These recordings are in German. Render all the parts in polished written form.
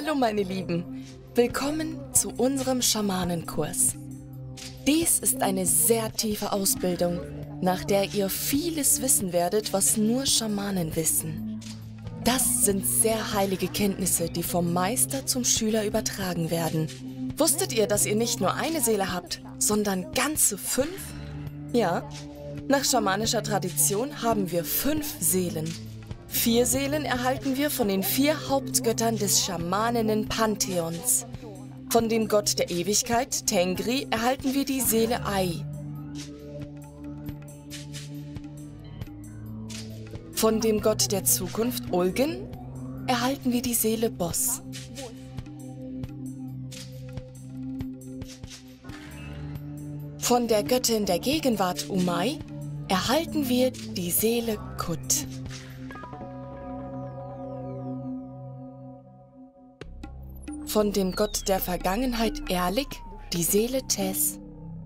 Hallo meine Lieben, willkommen zu unserem Schamanenkurs. Dies ist eine sehr tiefe Ausbildung, nach der ihr vieles wissen werdet, was nur Schamanen wissen. Das sind sehr heilige Kenntnisse, die vom Meister zum Schüler übertragen werden. Wusstet ihr, dass ihr nicht nur eine Seele habt, sondern ganze 5? Ja, nach schamanischer Tradition haben wir 5 Seelen. 4 Seelen erhalten wir von den 4 Hauptgöttern des Schamaninnen-Pantheons. Von dem Gott der Ewigkeit, Tengri, erhalten wir die Seele Ai. Von dem Gott der Zukunft, Ulgen, erhalten wir die Seele Bos. Von der Göttin der Gegenwart, Umay, erhalten wir die Seele Kut. Von dem Gott der Vergangenheit, Erlik, die Seele Tes.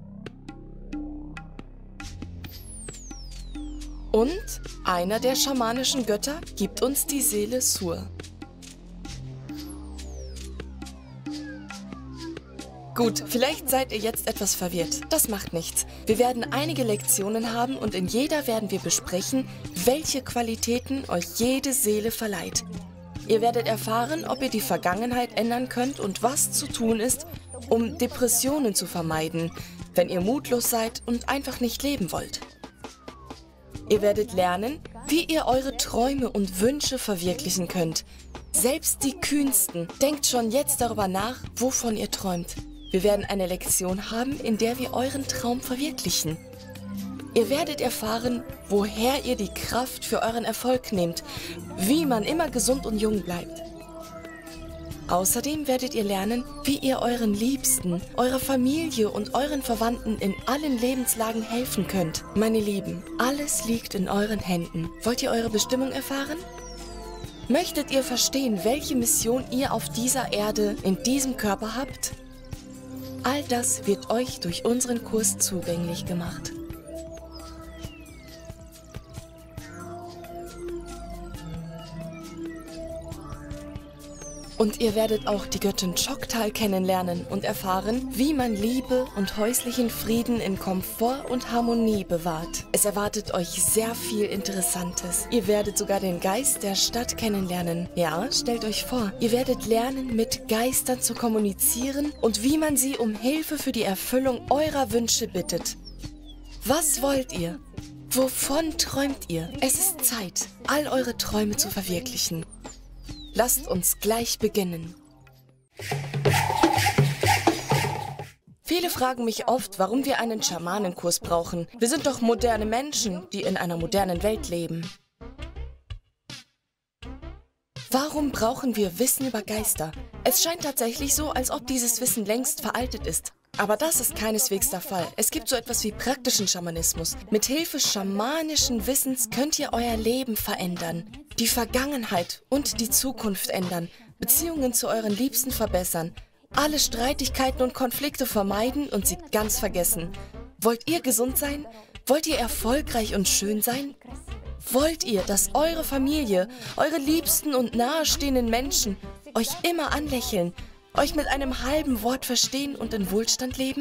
Und einer der schamanischen Götter gibt uns die Seele Sur. Gut, vielleicht seid ihr jetzt etwas verwirrt. Das macht nichts. Wir werden einige Lektionen haben und in jeder werden wir besprechen, welche Qualitäten euch jede Seele verleiht. Ihr werdet erfahren, ob ihr die Vergangenheit ändern könnt und was zu tun ist, um Depressionen zu vermeiden, wenn ihr mutlos seid und einfach nicht leben wollt. Ihr werdet lernen, wie ihr eure Träume und Wünsche verwirklichen könnt. Selbst die Kühnsten. Denkt schon jetzt darüber nach, wovon ihr träumt. Wir werden eine Lektion haben, in der wir euren Traum verwirklichen. Ihr werdet erfahren, woher ihr die Kraft für euren Erfolg nehmt, wie man immer gesund und jung bleibt. Außerdem werdet ihr lernen, wie ihr euren Liebsten, eurer Familie und euren Verwandten in allen Lebenslagen helfen könnt. Meine Lieben, alles liegt in euren Händen. Wollt ihr eure Bestimmung erfahren? Möchtet ihr verstehen, welche Mission ihr auf dieser Erde in diesem Körper habt? All das wird euch durch unseren Kurs zugänglich gemacht. Und ihr werdet auch die Göttin Choktal kennenlernen und erfahren, wie man Liebe und häuslichen Frieden in Komfort und Harmonie bewahrt. Es erwartet euch sehr viel Interessantes. Ihr werdet sogar den Geist der Stadt kennenlernen. Ja, stellt euch vor, ihr werdet lernen, mit Geistern zu kommunizieren und wie man sie um Hilfe für die Erfüllung eurer Wünsche bittet. Was wollt ihr? Wovon träumt ihr? Es ist Zeit, all eure Träume zu verwirklichen. Lasst uns gleich beginnen. Viele fragen mich oft, warum wir einen Schamanenkurs brauchen. Wir sind doch moderne Menschen, die in einer modernen Welt leben. Warum brauchen wir Wissen über Geister? Es scheint tatsächlich so, als ob dieses Wissen längst veraltet ist. Aber das ist keineswegs der Fall. Es gibt so etwas wie praktischen Schamanismus. Mit Hilfe schamanischen Wissens könnt ihr euer Leben verändern, die Vergangenheit und die Zukunft ändern, Beziehungen zu euren Liebsten verbessern, alle Streitigkeiten und Konflikte vermeiden und sie ganz vergessen. Wollt ihr gesund sein? Wollt ihr erfolgreich und schön sein? Wollt ihr, dass eure Familie, eure liebsten und nahestehenden Menschen euch immer anlächeln, euch mit einem halben Wort verstehen und in Wohlstand leben?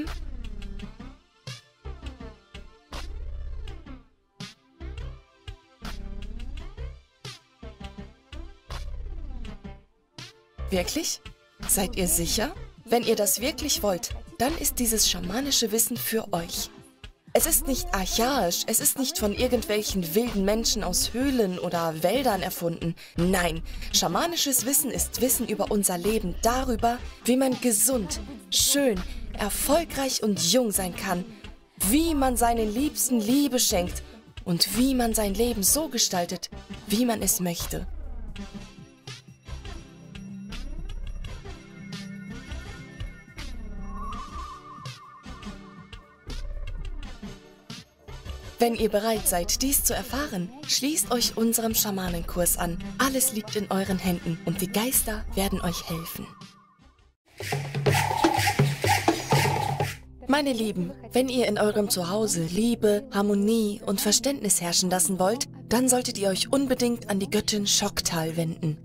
Wirklich? Seid ihr sicher? Wenn ihr das wirklich wollt, dann ist dieses schamanische Wissen für euch. Es ist nicht archaisch, es ist nicht von irgendwelchen wilden Menschen aus Höhlen oder Wäldern erfunden. Nein, schamanisches Wissen ist Wissen über unser Leben, darüber, wie man gesund, schön, erfolgreich und jung sein kann, wie man seinen Liebsten Liebe schenkt und wie man sein Leben so gestaltet, wie man es möchte. Wenn ihr bereit seid, dies zu erfahren, schließt euch unserem Schamanenkurs an. Alles liegt in euren Händen und die Geister werden euch helfen. Meine Lieben, wenn ihr in eurem Zuhause Liebe, Harmonie und Verständnis herrschen lassen wollt, dann solltet ihr euch unbedingt an die Göttin Choktal wenden.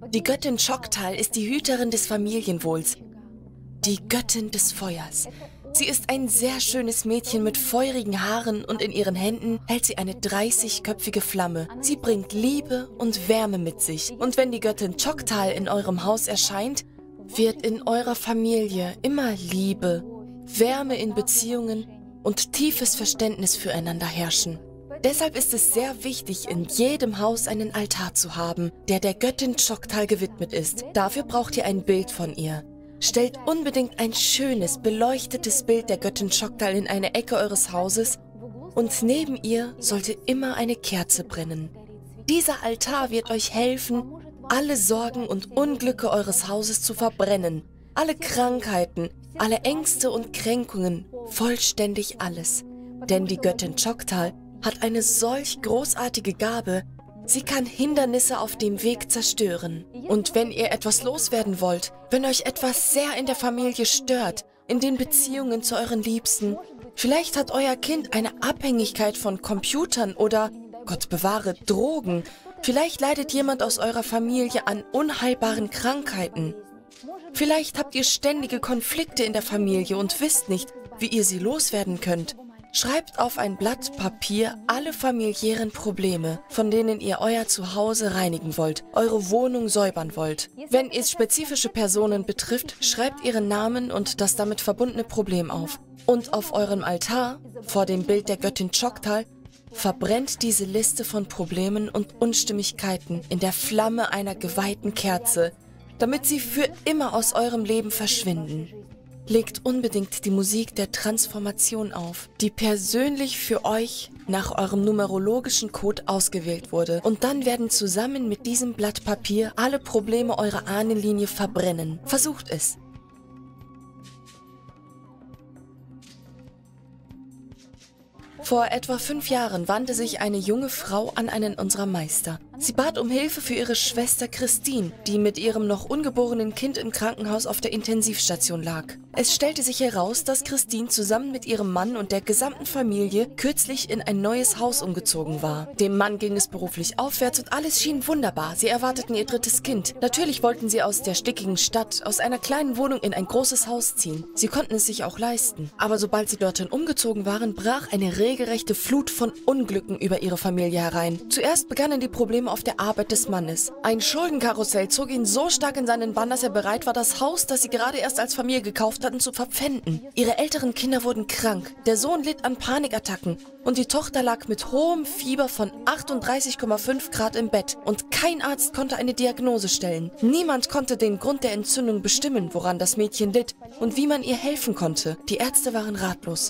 Die Göttin Choctaw ist die Hüterin des Familienwohls, die Göttin des Feuers. Sie ist ein sehr schönes Mädchen mit feurigen Haaren und in ihren Händen hält sie eine 30-köpfige Flamme. Sie bringt Liebe und Wärme mit sich. Und wenn die Göttin Choctaw in eurem Haus erscheint, wird in eurer Familie immer Liebe, Wärme in Beziehungen und tiefes Verständnis füreinander herrschen. Deshalb ist es sehr wichtig, in jedem Haus einen Altar zu haben, der der Göttin Choctaw gewidmet ist. Dafür braucht ihr ein Bild von ihr. Stellt unbedingt ein schönes, beleuchtetes Bild der Göttin Choctaw in eine Ecke eures Hauses und neben ihr sollte immer eine Kerze brennen. Dieser Altar wird euch helfen, alle Sorgen und Unglücke eures Hauses zu verbrennen, alle Krankheiten, alle Ängste und Kränkungen, vollständig alles. Denn die Göttin Choctaw hat eine solch großartige Gabe, sie kann Hindernisse auf dem Weg zerstören. Und wenn ihr etwas loswerden wollt, wenn euch etwas sehr in der Familie stört, in den Beziehungen zu euren Liebsten, vielleicht hat euer Kind eine Abhängigkeit von Computern oder, Gott bewahre, Drogen, vielleicht leidet jemand aus eurer Familie an unheilbaren Krankheiten. Vielleicht habt ihr ständige Konflikte in der Familie und wisst nicht, wie ihr sie loswerden könnt. Schreibt auf ein Blatt Papier alle familiären Probleme, von denen ihr euer Zuhause reinigen wollt, eure Wohnung säubern wollt. Wenn es spezifische Personen betrifft, schreibt ihren Namen und das damit verbundene Problem auf. Und auf eurem Altar, vor dem Bild der Göttin Choctaw, verbrennt diese Liste von Problemen und Unstimmigkeiten in der Flamme einer geweihten Kerze, damit sie für immer aus eurem Leben verschwinden. Legt unbedingt die Musik der Transformation auf, die persönlich für euch nach eurem numerologischen Code ausgewählt wurde. Und dann werden zusammen mit diesem Blatt Papier alle Probleme eurer Ahnenlinie verbrennen. Versucht es. Vor etwa 5 Jahren wandte sich eine junge Frau an einen unserer Meister. Sie bat um Hilfe für ihre Schwester Christine, die mit ihrem noch ungeborenen Kind im Krankenhaus auf der Intensivstation lag. Es stellte sich heraus, dass Christine zusammen mit ihrem Mann und der gesamten Familie kürzlich in ein neues Haus umgezogen war. Dem Mann ging es beruflich aufwärts und alles schien wunderbar. Sie erwarteten ihr 3. Kind. Natürlich wollten sie aus der stickigen Stadt, aus einer kleinen Wohnung in ein großes Haus ziehen. Sie konnten es sich auch leisten. Aber sobald sie dorthin umgezogen waren, brach eine regelrechte Flut von Unglücken über ihre Familie herein. Zuerst begannen die Probleme auf der Arbeit des Mannes. Ein Schuldenkarussell zog ihn so stark in seinen Bann, dass er bereit war, das Haus, das sie gerade erst als Familie gekauft hatten, zu verpfänden. Ihre älteren Kinder wurden krank, der Sohn litt an Panikattacken und die Tochter lag mit hohem Fieber von 38,5 Grad im Bett und kein Arzt konnte eine Diagnose stellen. Niemand konnte den Grund der Entzündung bestimmen, woran das Mädchen litt und wie man ihr helfen konnte. Die Ärzte waren ratlos.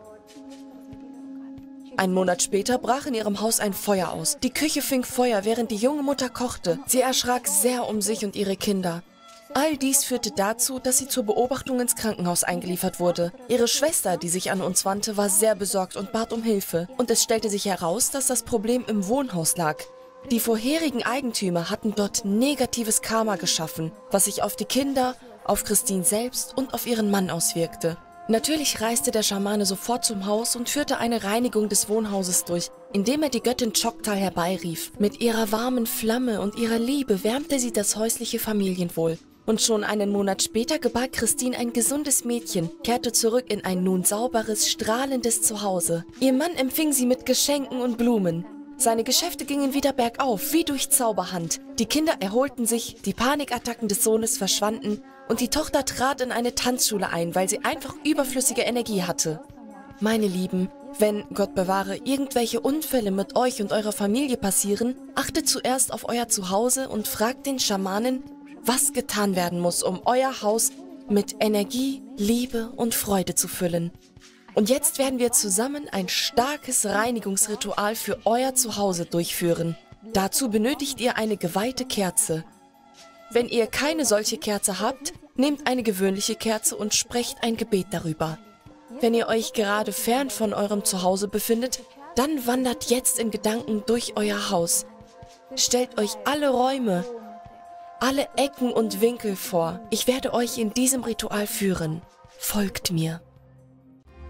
Ein Monat später brach in ihrem Haus ein Feuer aus. Die Küche fing Feuer, während die junge Mutter kochte. Sie erschrak sehr um sich und ihre Kinder. All dies führte dazu, dass sie zur Beobachtung ins Krankenhaus eingeliefert wurde. Ihre Schwester, die sich an uns wandte, war sehr besorgt und bat um Hilfe. Und es stellte sich heraus, dass das Problem im Wohnhaus lag. Die vorherigen Eigentümer hatten dort negatives Karma geschaffen, was sich auf die Kinder, auf Christine selbst und auf ihren Mann auswirkte. Natürlich reiste der Schamane sofort zum Haus und führte eine Reinigung des Wohnhauses durch, indem er die Göttin Choctaw herbeirief. Mit ihrer warmen Flamme und ihrer Liebe wärmte sie das häusliche Familienwohl. Und schon einen Monat später gebar Christine ein gesundes Mädchen, kehrte zurück in ein nun sauberes, strahlendes Zuhause. Ihr Mann empfing sie mit Geschenken und Blumen. Seine Geschäfte gingen wieder bergauf, wie durch Zauberhand. Die Kinder erholten sich, die Panikattacken des Sohnes verschwanden und die Tochter trat in eine Tanzschule ein, weil sie einfach überflüssige Energie hatte. Meine Lieben, wenn, Gott bewahre, irgendwelche Unfälle mit euch und eurer Familie passieren, achtet zuerst auf euer Zuhause und fragt den Schamanen, was getan werden muss, um euer Haus mit Energie, Liebe und Freude zu füllen. Und jetzt werden wir zusammen ein starkes Reinigungsritual für euer Zuhause durchführen. Dazu benötigt ihr eine geweihte Kerze. Wenn ihr keine solche Kerze habt, nehmt eine gewöhnliche Kerze und sprecht ein Gebet darüber. Wenn ihr euch gerade fern von eurem Zuhause befindet, dann wandert jetzt in Gedanken durch euer Haus. Stellt euch alle Räume, alle Ecken und Winkel vor. Ich werde euch in diesem Ritual führen. Folgt mir.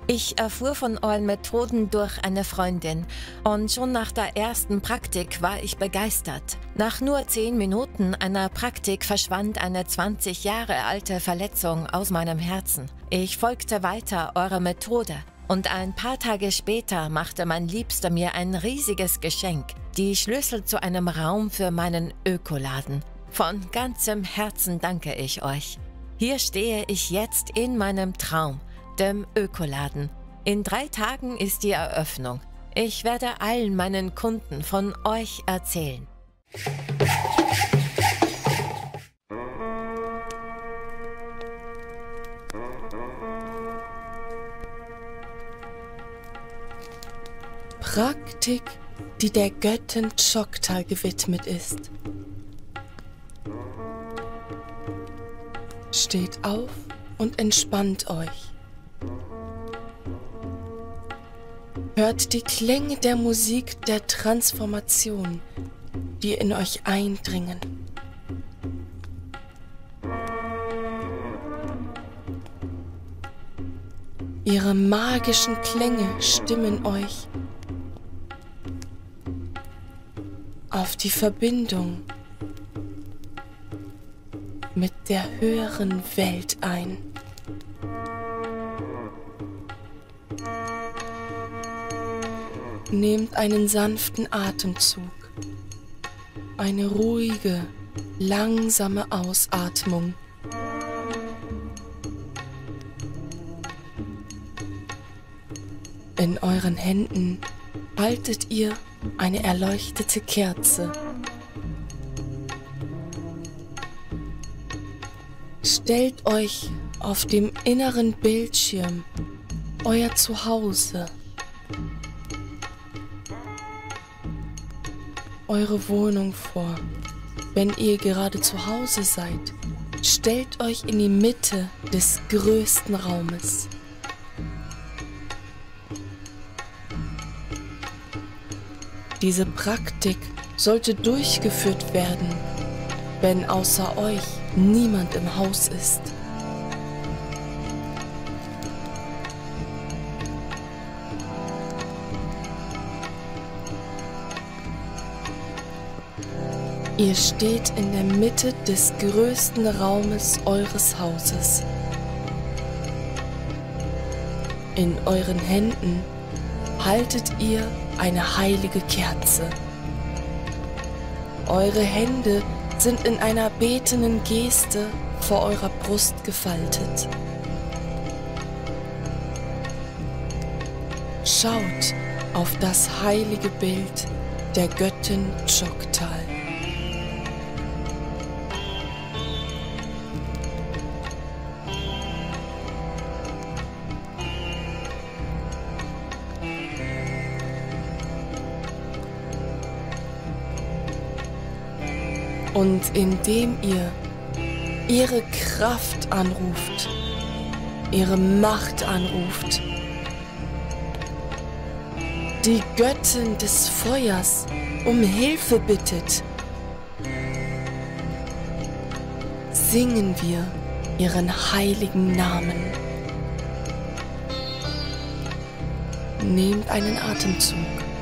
Ich erfuhr von euren Methoden durch eine Freundin und schon nach der ersten Praktik war ich begeistert. Nach nur 10 Minuten einer Praktik verschwand eine 20 Jahre alte Verletzung aus meinem Herzen. Ich folgte weiter eurer Methode und ein paar Tage später machte mein Liebster mir ein riesiges Geschenk, die Schlüssel zu einem Raum für meinen Ökoladen. Von ganzem Herzen danke ich euch. Hier stehe ich jetzt in meinem Traum, dem Ökoladen. In 3 Tagen ist die Eröffnung. Ich werde allen meinen Kunden von euch erzählen. Praktik, die der Göttin Choktal gewidmet ist. Steht auf und entspannt euch. Hört die Klänge der Musik der Transformation, die in euch eindringen. Ihre magischen Klänge stimmen euch auf die Verbindung mit der höheren Welt ein. Nehmt einen sanften Atemzug, eine ruhige, langsame Ausatmung. In euren Händen haltet ihr eine erleuchtete Kerze. Stellt euch auf dem inneren Bildschirm euer Zuhause, eure Wohnung vor. Wenn ihr gerade zu Hause seid, stellt euch in die Mitte des größten Raumes. Diese Praktik sollte durchgeführt werden, wenn außer euch niemand im Haus ist. Ihr steht in der Mitte des größten Raumes eures Hauses. In euren Händen haltet ihr eine heilige Kerze. Eure Hände sind in einer betenden Geste vor eurer Brust gefaltet. Schaut auf das heilige Bild der Göttin Choktal. Und indem ihr ihre Kraft anruft, ihre Macht anruft, die Göttin des Feuers um Hilfe bittet, singen wir ihren heiligen Namen. Nehmt einen Atemzug.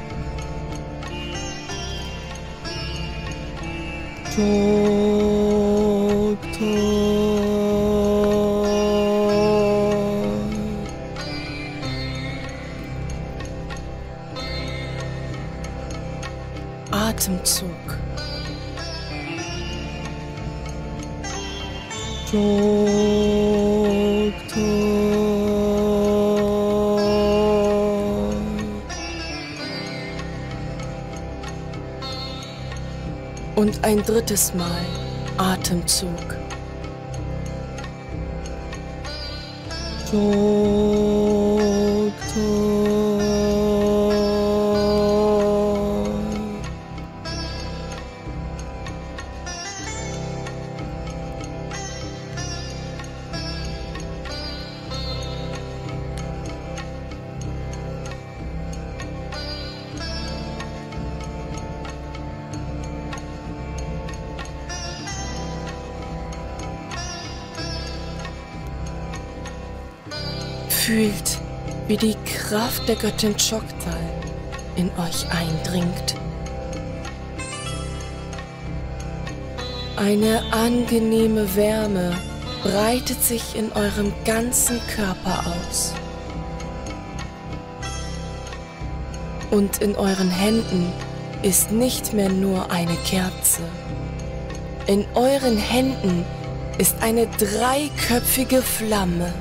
Atemzug. Und ein drittes Mal Atemzug. Fühlt wie die Kraft der Göttin Choktal in euch eindringt. Eine angenehme Wärme breitet sich in eurem ganzen Körper aus. Und in euren Händen ist nicht mehr nur eine Kerze. In euren Händen ist eine dreiköpfige Flamme.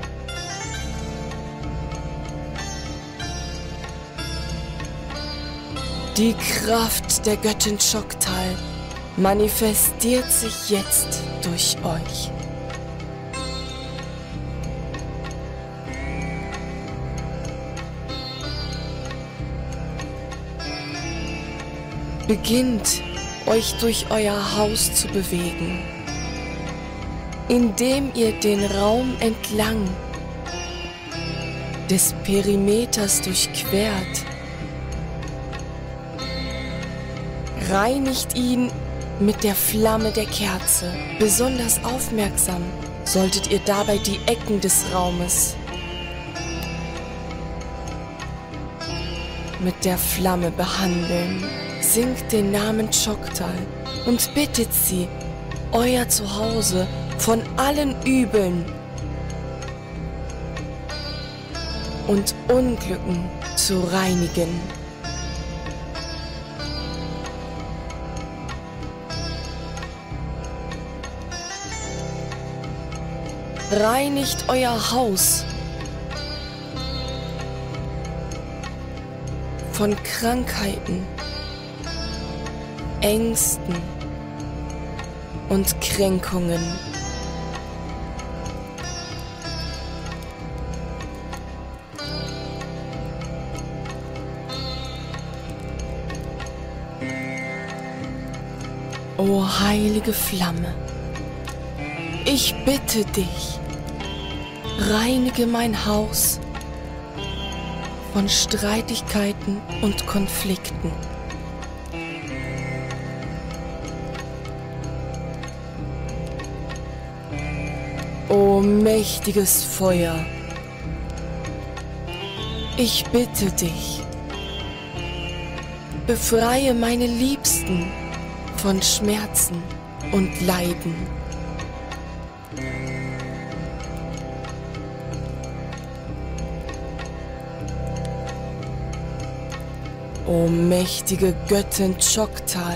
Die Kraft der Göttin Choktal manifestiert sich jetzt durch euch. Beginnt, euch durch euer Haus zu bewegen, indem ihr den Raum entlang des Perimeters durchquert. Reinigt ihn mit der Flamme der Kerze. Besonders aufmerksam solltet ihr dabei die Ecken des Raumes mit der Flamme behandeln. Singt den Namen Choktal und bittet sie, euer Zuhause von allen Übeln und Unglücken zu reinigen. Reinigt euer Haus von Krankheiten, Ängsten und Kränkungen. O heilige Flamme, ich bitte dich, reinige mein Haus von Streitigkeiten und Konflikten. O mächtiges Feuer, ich bitte dich, befreie meine Liebsten von Schmerzen und Leiden. O mächtige Göttin Choktal,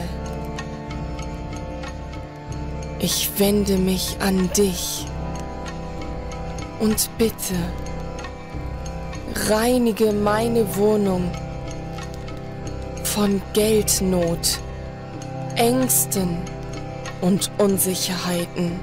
ich wende mich an dich und bitte, reinige meine Wohnung von Geldnot, Ängsten und Unsicherheiten.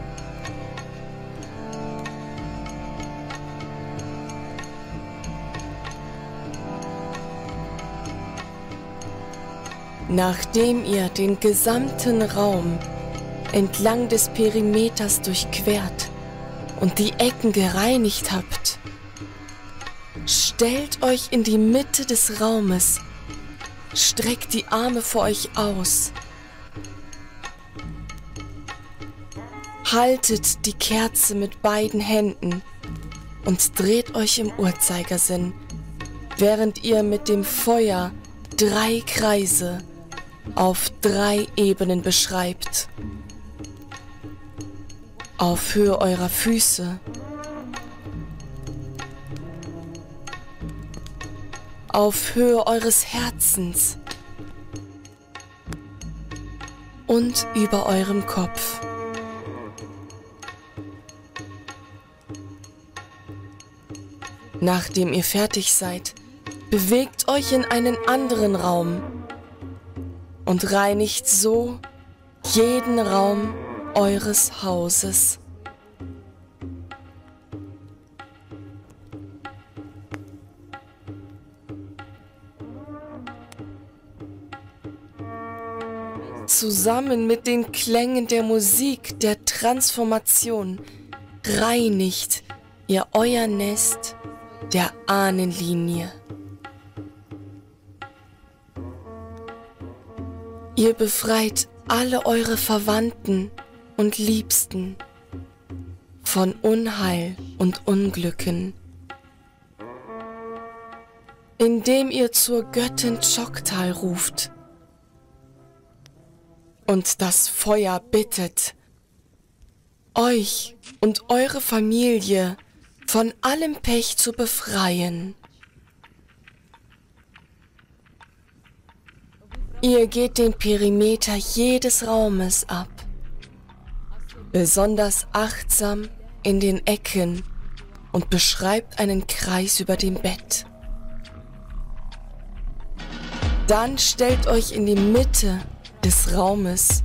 Nachdem ihr den gesamten Raum entlang des Perimeters durchquert und die Ecken gereinigt habt, stellt euch in die Mitte des Raumes, streckt die Arme vor euch aus, haltet die Kerze mit beiden Händen und dreht euch im Uhrzeigersinn, während ihr mit dem Feuer 3 Kreise auf 3 Ebenen beschreibt. Auf Höhe eurer Füße, auf Höhe eures Herzens und über eurem Kopf. Nachdem ihr fertig seid, bewegt euch in einen anderen Raum und reinigt so jeden Raum eures Hauses. Zusammen mit den Klängen der Musik der Transformation reinigt ihr euer Nest der Ahnenlinie. Ihr befreit alle eure Verwandten und Liebsten von Unheil und Unglücken. indem ihr zur Göttin Choktal ruft und das Feuer bittet, euch und eure Familie von allem Pech zu befreien. Ihr geht den Perimeter jedes Raumes ab, besonders achtsam in den Ecken und beschreibt einen Kreis über dem Bett. Dann stellt euch in die Mitte des Raumes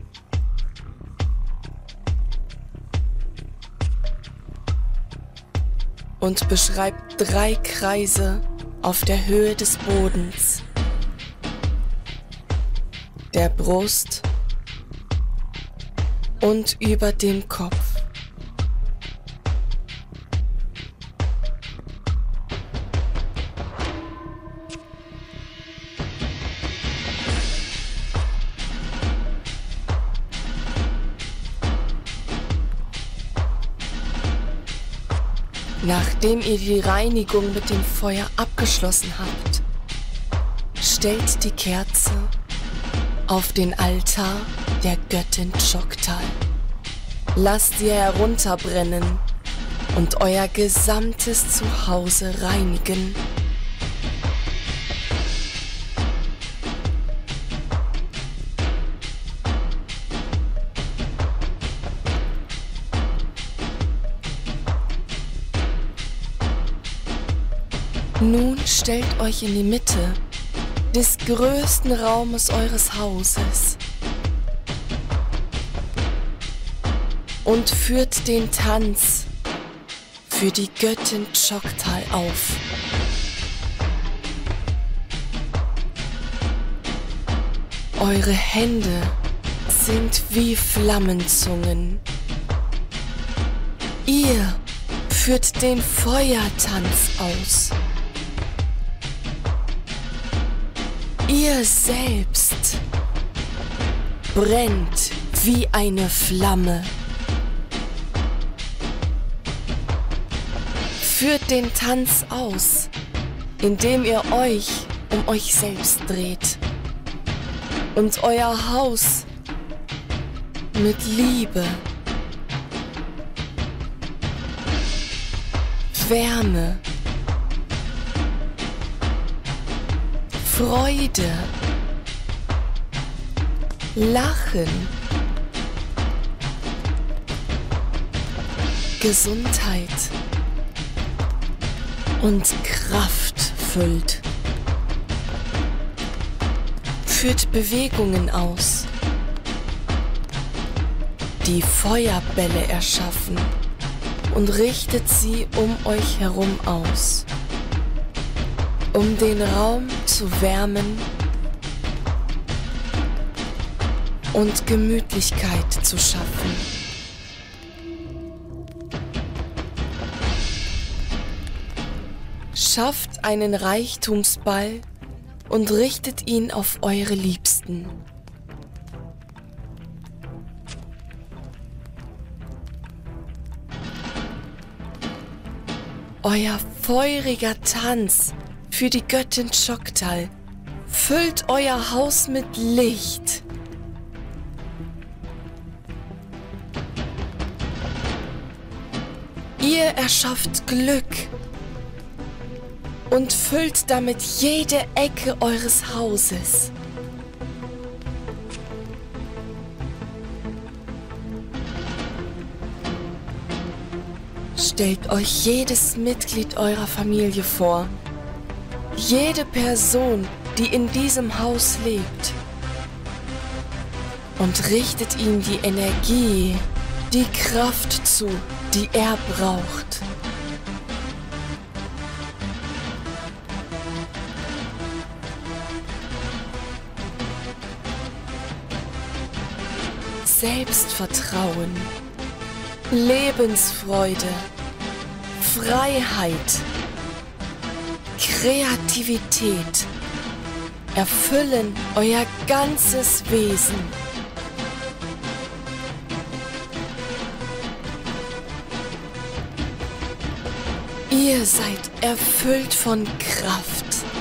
und beschreibt 3 Kreise auf der Höhe des Bodens, der Brust und über dem Kopf. Nachdem ihr die Reinigung mit dem Feuer abgeschlossen habt, stellt die Kerze auf den Altar der Göttin Choktal. Lasst sie herunterbrennen und euer gesamtes Zuhause reinigen. Nun stellt euch in die Mitte des größten Raumes eures Hauses und führt den Tanz für die Göttin Choktal auf. Eure Hände sind wie Flammenzungen. Ihr führt den Feuertanz aus. Ihr selbst brennt wie eine Flamme. Führt den Tanz aus, indem ihr euch um euch selbst dreht und euer Haus mit Liebe, Wärme, Freude, Lachen, Gesundheit und Kraft füllt. Führt Bewegungen aus, die Feuerbälle erschaffen und richtet sie um euch herum aus, um den Raum zu wärmen und Gemütlichkeit zu schaffen. Schafft einen Reichtumsball und richtet ihn auf eure Liebsten. Euer feuriger Tanz für die Göttin Choktal füllt euer Haus mit Licht. Ihr erschafft Glück und füllt damit jede Ecke eures Hauses. Stellt euch jedes Mitglied eurer Familie vor. Jede Person, die in diesem Haus lebt. Und richtet ihm die Energie, die Kraft zu, die er braucht. Selbstvertrauen, Lebensfreude, Freiheit, Kreativität erfüllen euer ganzes Wesen. Ihr seid erfüllt von Kraft,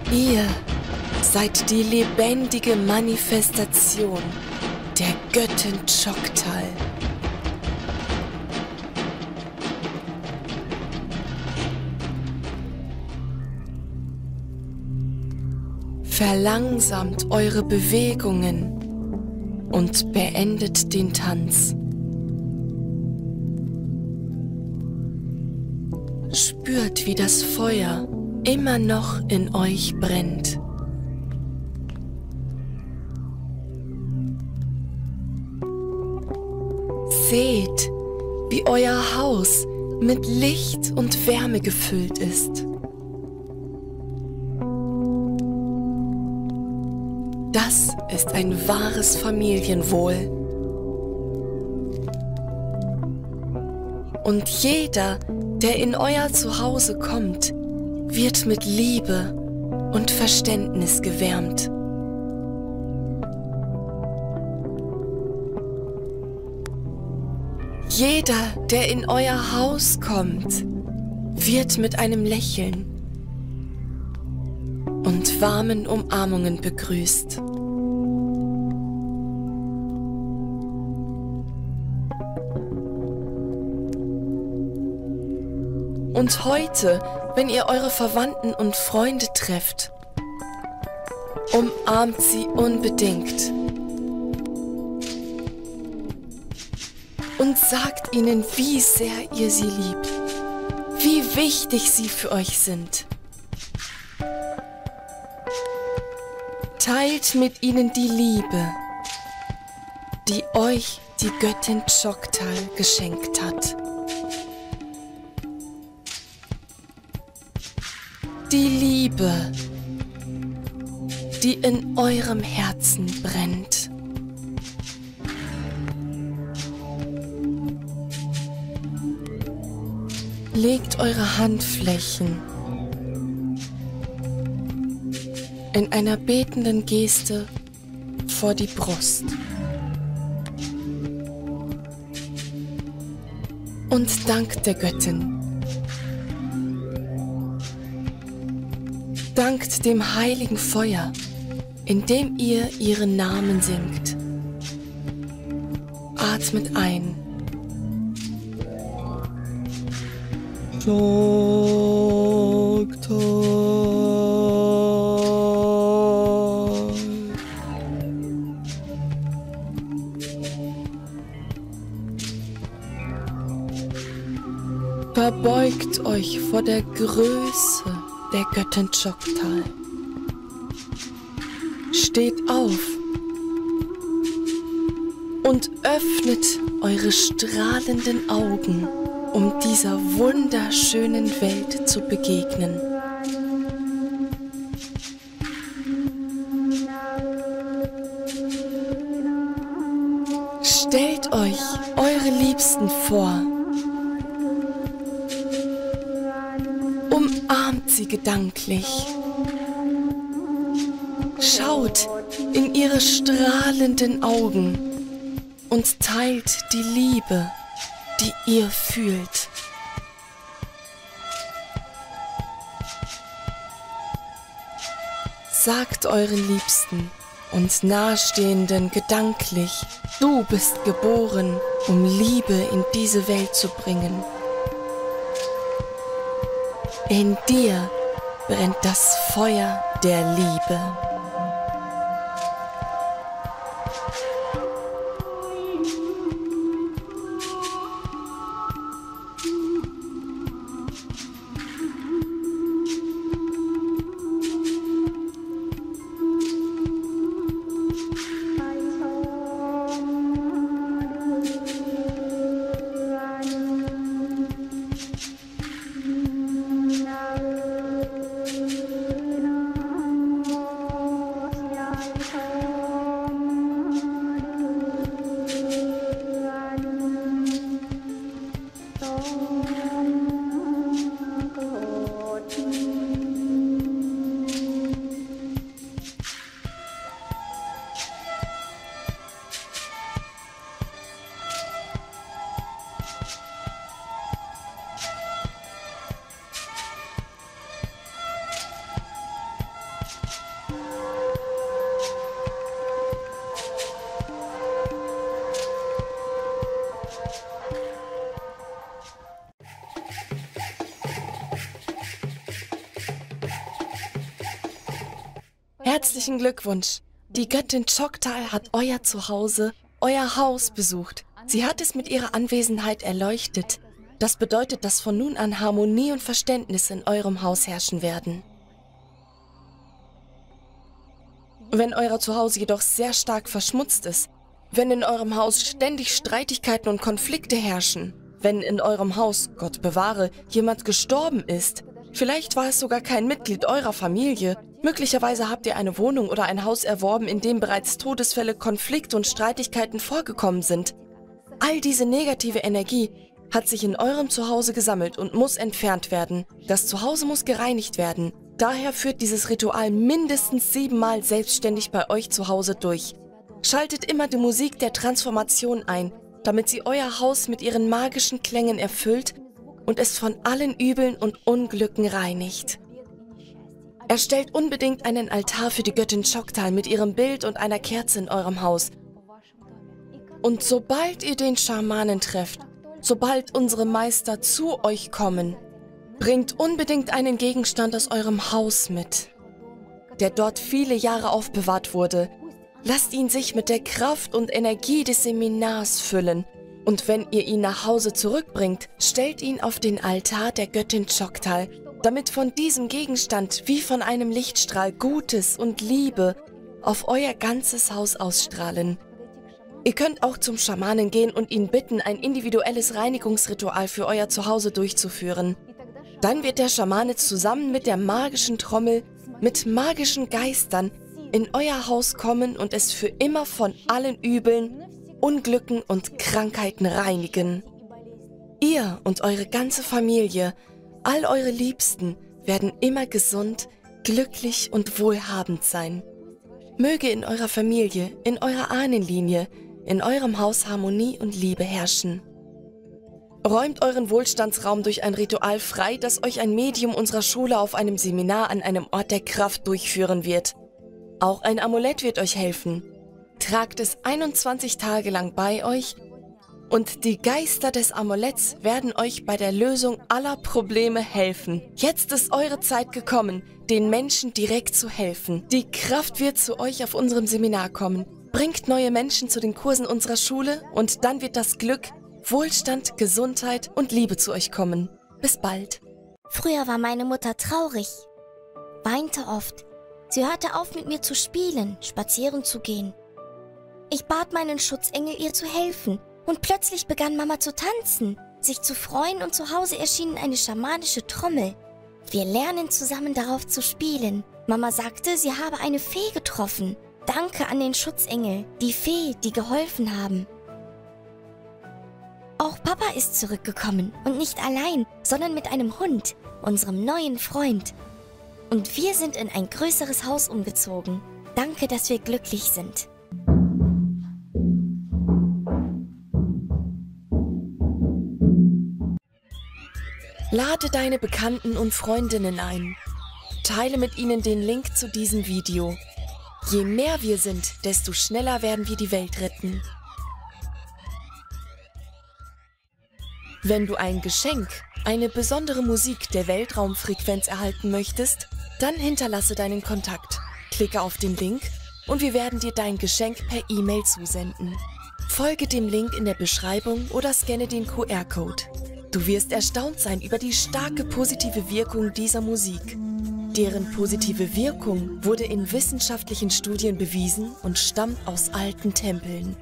Ihr seid die lebendige Manifestation der Göttin Choktal. Verlangsamt eure Bewegungen und beendet den Tanz. Spürt, wie das Feuer immer noch in euch brennt. Seht, wie euer Haus mit Licht und Wärme gefüllt ist. Das ist ein wahres Familienwohl. Und jeder, der in euer Zuhause kommt, wird mit Liebe und Verständnis gewärmt. Jeder, der in euer Haus kommt, wird mit einem Lächeln und warmen Umarmungen begrüßt. Und heute, wenn ihr eure Verwandten und Freunde trefft, umarmt sie unbedingt und sagt ihnen, wie sehr ihr sie liebt, wie wichtig sie für euch sind. Teilt mit ihnen die Liebe, die euch die Göttin Choktal geschenkt hat. Die Liebe, die in eurem Herzen brennt. Legt eure Handflächen in einer betenden Geste vor die Brust und dankt der Göttin. Dankt dem heiligen Feuer, in dem ihr ihren Namen singt. Atmet ein. Choktal. Verbeugt euch vor der Größe der Göttin Choktal. Steht auf und öffnet eure strahlenden Augen, um dieser wunderschönen Welt zu begegnen. Stellt euch eure Liebsten vor. Umarmt sie gedanklich. Schaut in ihre strahlenden Augen und teilt die Liebe, die ihr fühlt. Sagt euren Liebsten und Nahestehenden gedanklich, du bist geboren, um Liebe in diese Welt zu bringen. In dir brennt das Feuer der Liebe. Herzlichen Glückwunsch! Die Göttin Choctaw hat euer Zuhause, euer Haus besucht. Sie hat es mit ihrer Anwesenheit erleuchtet. Das bedeutet, dass von nun an Harmonie und Verständnis in eurem Haus herrschen werden. Wenn euer Zuhause jedoch sehr stark verschmutzt ist, wenn in eurem Haus ständig Streitigkeiten und Konflikte herrschen, wenn in eurem Haus, Gott bewahre, jemand gestorben ist, vielleicht war es sogar kein Mitglied eurer Familie, möglicherweise habt ihr eine Wohnung oder ein Haus erworben, in dem bereits Todesfälle, Konflikte und Streitigkeiten vorgekommen sind. All diese negative Energie hat sich in eurem Zuhause gesammelt und muss entfernt werden. Das Zuhause muss gereinigt werden. Daher führt dieses Ritual mindestens 7-mal selbstständig bei euch zu Hause durch. Schaltet immer die Musik der Transformation ein, damit sie euer Haus mit ihren magischen Klängen erfüllt und es von allen Übeln und Unglücken reinigt. Erstellt unbedingt einen Altar für die Göttin Choctaw mit ihrem Bild und einer Kerze in eurem Haus. Und sobald ihr den Schamanen trefft, sobald unsere Meister zu euch kommen, bringt unbedingt einen Gegenstand aus eurem Haus mit, der dort viele Jahre aufbewahrt wurde. Lasst ihn sich mit der Kraft und Energie des Seminars füllen. Und wenn ihr ihn nach Hause zurückbringt, stellt ihn auf den Altar der Göttin Choctaw, damit von diesem Gegenstand wie von einem Lichtstrahl Gutes und Liebe auf euer ganzes Haus ausstrahlen. Ihr könnt auch zum Schamanen gehen und ihn bitten, ein individuelles Reinigungsritual für euer Zuhause durchzuführen. Dann wird der Schamane zusammen mit der magischen Trommel, mit magischen Geistern in euer Haus kommen und es für immer von allen Übeln, Unglücken und Krankheiten reinigen. Ihr und eure ganze Familie, all eure Liebsten, werden immer gesund, glücklich und wohlhabend sein. Möge in eurer Familie, in eurer Ahnenlinie, in eurem Haus Harmonie und Liebe herrschen. Räumt euren Wohlstandsraum durch ein Ritual frei, das euch ein Medium unserer Schule auf einem Seminar an einem Ort der Kraft durchführen wird. Auch ein Amulett wird euch helfen. Tragt es 21 Tage lang bei euch und die Geister des Amuletts werden euch bei der Lösung aller Probleme helfen. Jetzt ist eure Zeit gekommen, den Menschen direkt zu helfen. Die Kraft wird zu euch auf unserem Seminar kommen. Bringt neue Menschen zu den Kursen unserer Schule und dann wird das Glück, Wohlstand, Gesundheit und Liebe zu euch kommen. Bis bald. Früher war meine Mutter traurig, weinte oft. Sie hörte auf, mit mir zu spielen, spazieren zu gehen. Ich bat meinen Schutzengel, ihr zu helfen. Und plötzlich begann Mama zu tanzen, sich zu freuen und zu Hause erschien eine schamanische Trommel. Wir lernen zusammen darauf zu spielen. Mama sagte, sie habe eine Fee getroffen. Danke an den Schutzengel, die Fee, die geholfen haben. Auch Papa ist zurückgekommen und nicht allein, sondern mit einem Hund, unserem neuen Freund. Und wir sind in ein größeres Haus umgezogen. Danke, dass wir glücklich sind. Lade deine Bekannten und Freundinnen ein. Teile mit ihnen den Link zu diesem Video. Je mehr wir sind, desto schneller werden wir die Welt retten. Wenn du ein Geschenk, eine besondere Musik der Weltraumfrequenz erhalten möchtest, dann hinterlasse deinen Kontakt. Klicke auf den Link und wir werden dir dein Geschenk per E-Mail zusenden. Folge dem Link in der Beschreibung oder scanne den QR-Code. Du wirst erstaunt sein über die starke positive Wirkung dieser Musik. Deren positive Wirkung wurde in wissenschaftlichen Studien bewiesen und stammt aus alten Tempeln.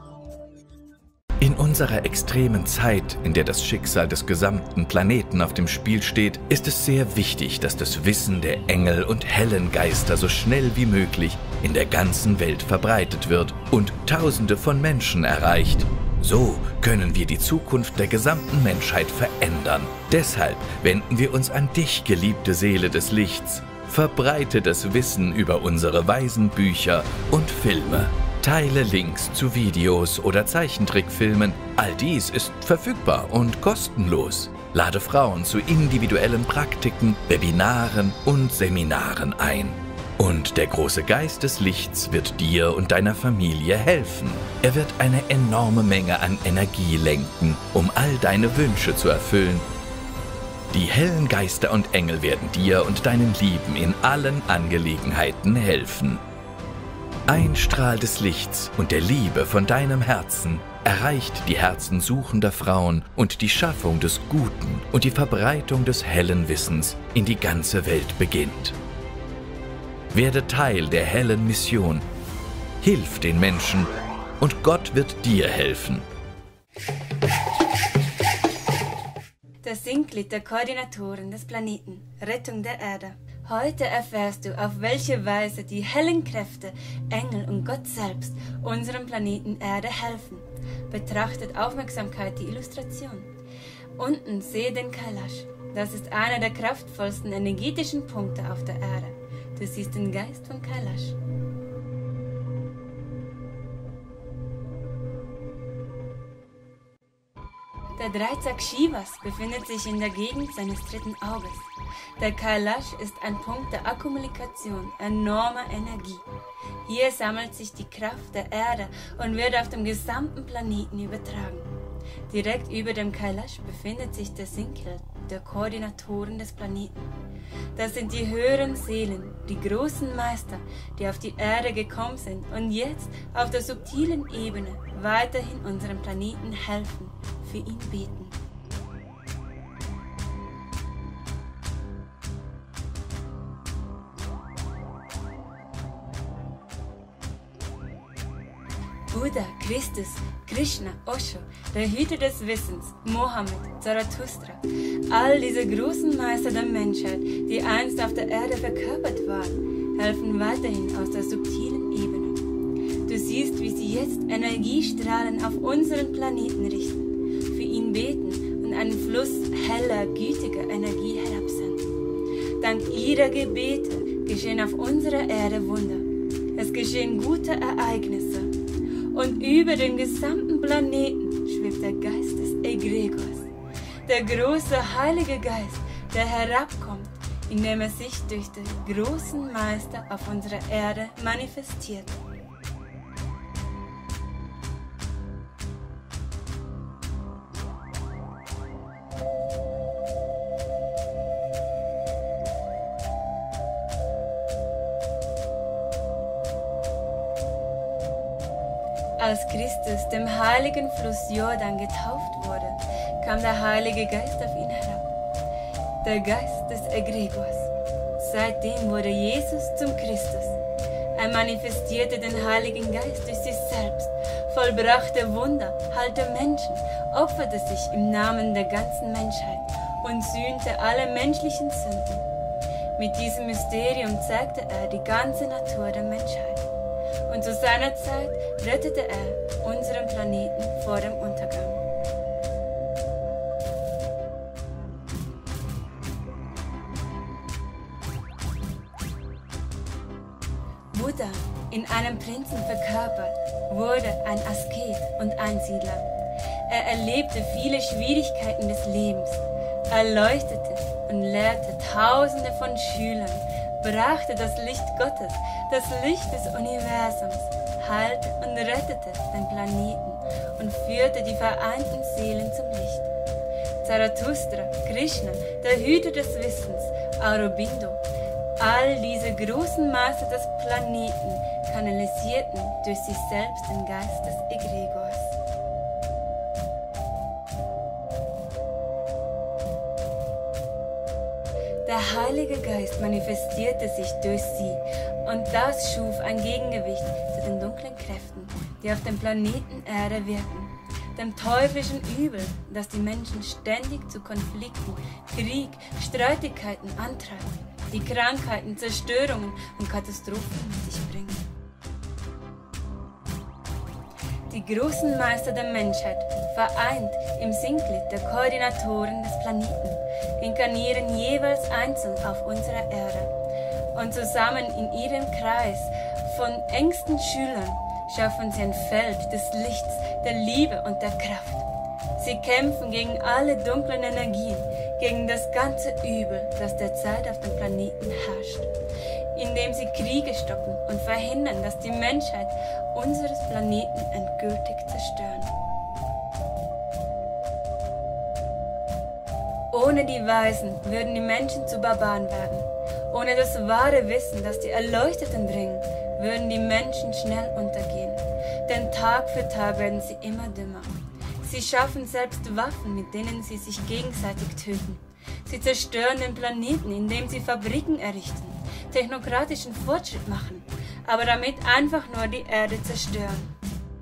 In unserer extremen Zeit, in der das Schicksal des gesamten Planeten auf dem Spiel steht, ist es sehr wichtig, dass das Wissen der Engel und hellen Geister so schnell wie möglich in der ganzen Welt verbreitet wird und Tausende von Menschen erreicht. So können wir die Zukunft der gesamten Menschheit verändern. Deshalb wenden wir uns an dich, geliebte Seele des Lichts. Verbreite das Wissen über unsere weisen Bücher und Filme. Teile Links zu Videos oder Zeichentrickfilmen. All dies ist verfügbar und kostenlos. Lade Frauen zu individuellen Praktiken, Webinaren und Seminaren ein. Und der große Geist des Lichts wird dir und deiner Familie helfen. Er wird eine enorme Menge an Energie lenken, um all deine Wünsche zu erfüllen. Die hellen Geister und Engel werden dir und deinen Lieben in allen Angelegenheiten helfen. Ein Strahl des Lichts und der Liebe von deinem Herzen erreicht die Herzen suchender Frauen und die Schaffung des Guten und die Verbreitung des hellen Wissens in die ganze Welt beginnt. Werde Teil der hellen Mission. Hilf den Menschen und Gott wird dir helfen. Das Singlied der Koordinatoren des Planeten, Rettung der Erde. Heute erfährst du, auf welche Weise die hellen Kräfte, Engel und Gott selbst unserem Planeten Erde helfen. Betrachtet Aufmerksamkeit die Illustration. Unten sehe den Kailash. Das ist einer der kraftvollsten energetischen Punkte auf der Erde. Du siehst den Geist von Kailash. Der Dreizack Shivas befindet sich in der Gegend seines dritten Auges. Der Kailash ist ein Punkt der Akkumulation enormer Energie. Hier sammelt sich die Kraft der Erde und wird auf dem gesamten Planeten übertragen. Direkt über dem Kailash befindet sich der Sinkheld der Koordinatoren des Planeten. Das sind die höheren Seelen, die großen Meister, die auf die Erde gekommen sind und jetzt auf der subtilen Ebene weiterhin unserem Planeten helfen, für ihn beten. Buddha, Christus, Krishna, Osho, der Hüter des Wissens, Mohammed, Zarathustra, all diese großen Meister der Menschheit, die einst auf der Erde verkörpert waren, helfen weiterhin aus der subtilen Ebene. Du siehst, wie sie jetzt Energiestrahlen auf unseren Planeten richten, für ihn beten und einen Fluss heller, gütiger Energie herabsenden. Dank ihrer Gebete geschehen auf unserer Erde Wunder. Es geschehen gute Ereignisse. Und über dem gesamten Planeten schwebt der Geist des Egregors, der große Heilige Geist, der herabkommt, indem er sich durch den großen Meister auf unserer Erde manifestiert. Als Christus dem heiligen Fluss Jordan getauft wurde, kam der Heilige Geist auf ihn herab, der Geist des Egregors. Seitdem wurde Jesus zum Christus. Er manifestierte den Heiligen Geist durch sich selbst, vollbrachte Wunder, heilte Menschen, opferte sich im Namen der ganzen Menschheit und sühnte alle menschlichen Sünden. Mit diesem Mysterium zeigte er die ganze Natur der Menschheit. Und zu seiner Zeit rettete er unseren Planeten vor dem Untergang. Buddha, in einem Prinzen verkörpert, wurde ein Asket und Einsiedler. Er erlebte viele Schwierigkeiten des Lebens. Er leuchtete und lehrte Tausende von Schülern, brachte das Licht Gottes, das Licht des Universums, heilte und rettete den Planeten und führte die vereinten Seelen zum Licht. Zarathustra, Krishna, der Hüter des Wissens, Aurobindo, all diese großen Meister des Planeten kanalisierten durch sich selbst den Geist des Egregors. Der Heilige Geist manifestierte sich durch sie und das schuf ein Gegengewicht zu den dunklen Kräften, die auf dem Planeten Erde wirken, dem teuflischen Übel, das die Menschen ständig zu Konflikten, Krieg, Streitigkeiten antreibt, die Krankheiten, Zerstörungen und Katastrophen mit sich bringen. Die großen Meister der Menschheit, vereint im Singlied der Koordinatoren des Planeten, inkarnieren jeweils einzeln auf unserer Erde und zusammen in ihrem Kreis von engsten Schülern schaffen sie ein Feld des Lichts, der Liebe und der Kraft. Sie kämpfen gegen alle dunklen Energien, gegen das ganze Übel, das derzeit auf dem Planeten herrscht, indem sie Kriege stoppen und verhindern, dass die Menschheit unseres Planeten endgültig zerstören. Ohne die Weisen würden die Menschen zu Barbaren werden. Ohne das wahre Wissen, das die Erleuchteten bringen, würden die Menschen schnell untergehen. Denn Tag für Tag werden sie immer dümmer. Sie schaffen selbst Waffen, mit denen sie sich gegenseitig töten. Sie zerstören den Planeten, indem sie Fabriken errichten, technokratischen Fortschritt machen, aber damit einfach nur die Erde zerstören.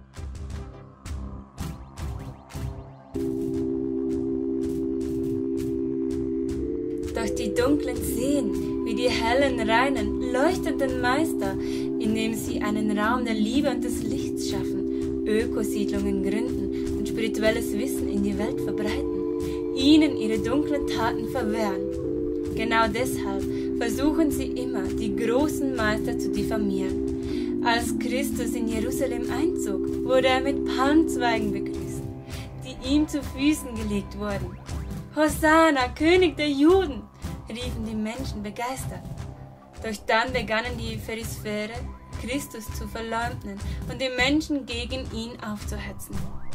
Durch die dunklen Seen, wie die hellen, reinen, leuchtenden Meister, indem sie einen Raum der Liebe und des Lichts schaffen, Ökosiedlungen gründen und spirituelles Wissen in die Welt verbreiten, ihnen ihre dunklen Taten verwehren. Genau deshalb versuchen sie immer, die großen Meister zu diffamieren. Als Christus in Jerusalem einzog, wurde er mit Palmzweigen begrüßt, die ihm zu Füßen gelegt wurden. Hosanna, König der Juden, riefen die Menschen begeistert. Doch dann begannen die Pharisäer, Christus zu verleugnen und die Menschen gegen ihn aufzuhetzen.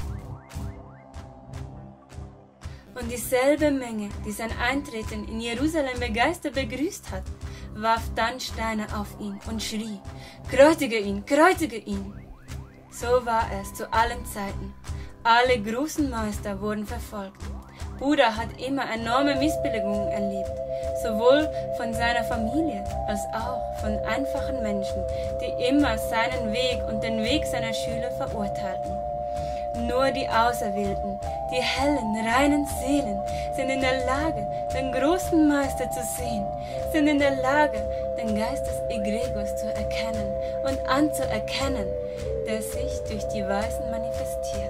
Und dieselbe Menge, die sein Eintreten in Jerusalem begeistert begrüßt hat, warf dann Steine auf ihn und schrie: Kreuzige ihn, kreuzige ihn! So war es zu allen Zeiten. Alle großen Meister wurden verfolgt. Buddha hat immer enorme Missbilligungen erlebt, sowohl von seiner Familie als auch von einfachen Menschen, die immer seinen Weg und den Weg seiner Schüler verurteilten. Nur die Auserwählten, die hellen, reinen Seelen, sind in der Lage, den großen Meister zu sehen, sind in der Lage, den Geist des Egregors zu erkennen und anzuerkennen, der sich durch die Weisen manifestiert.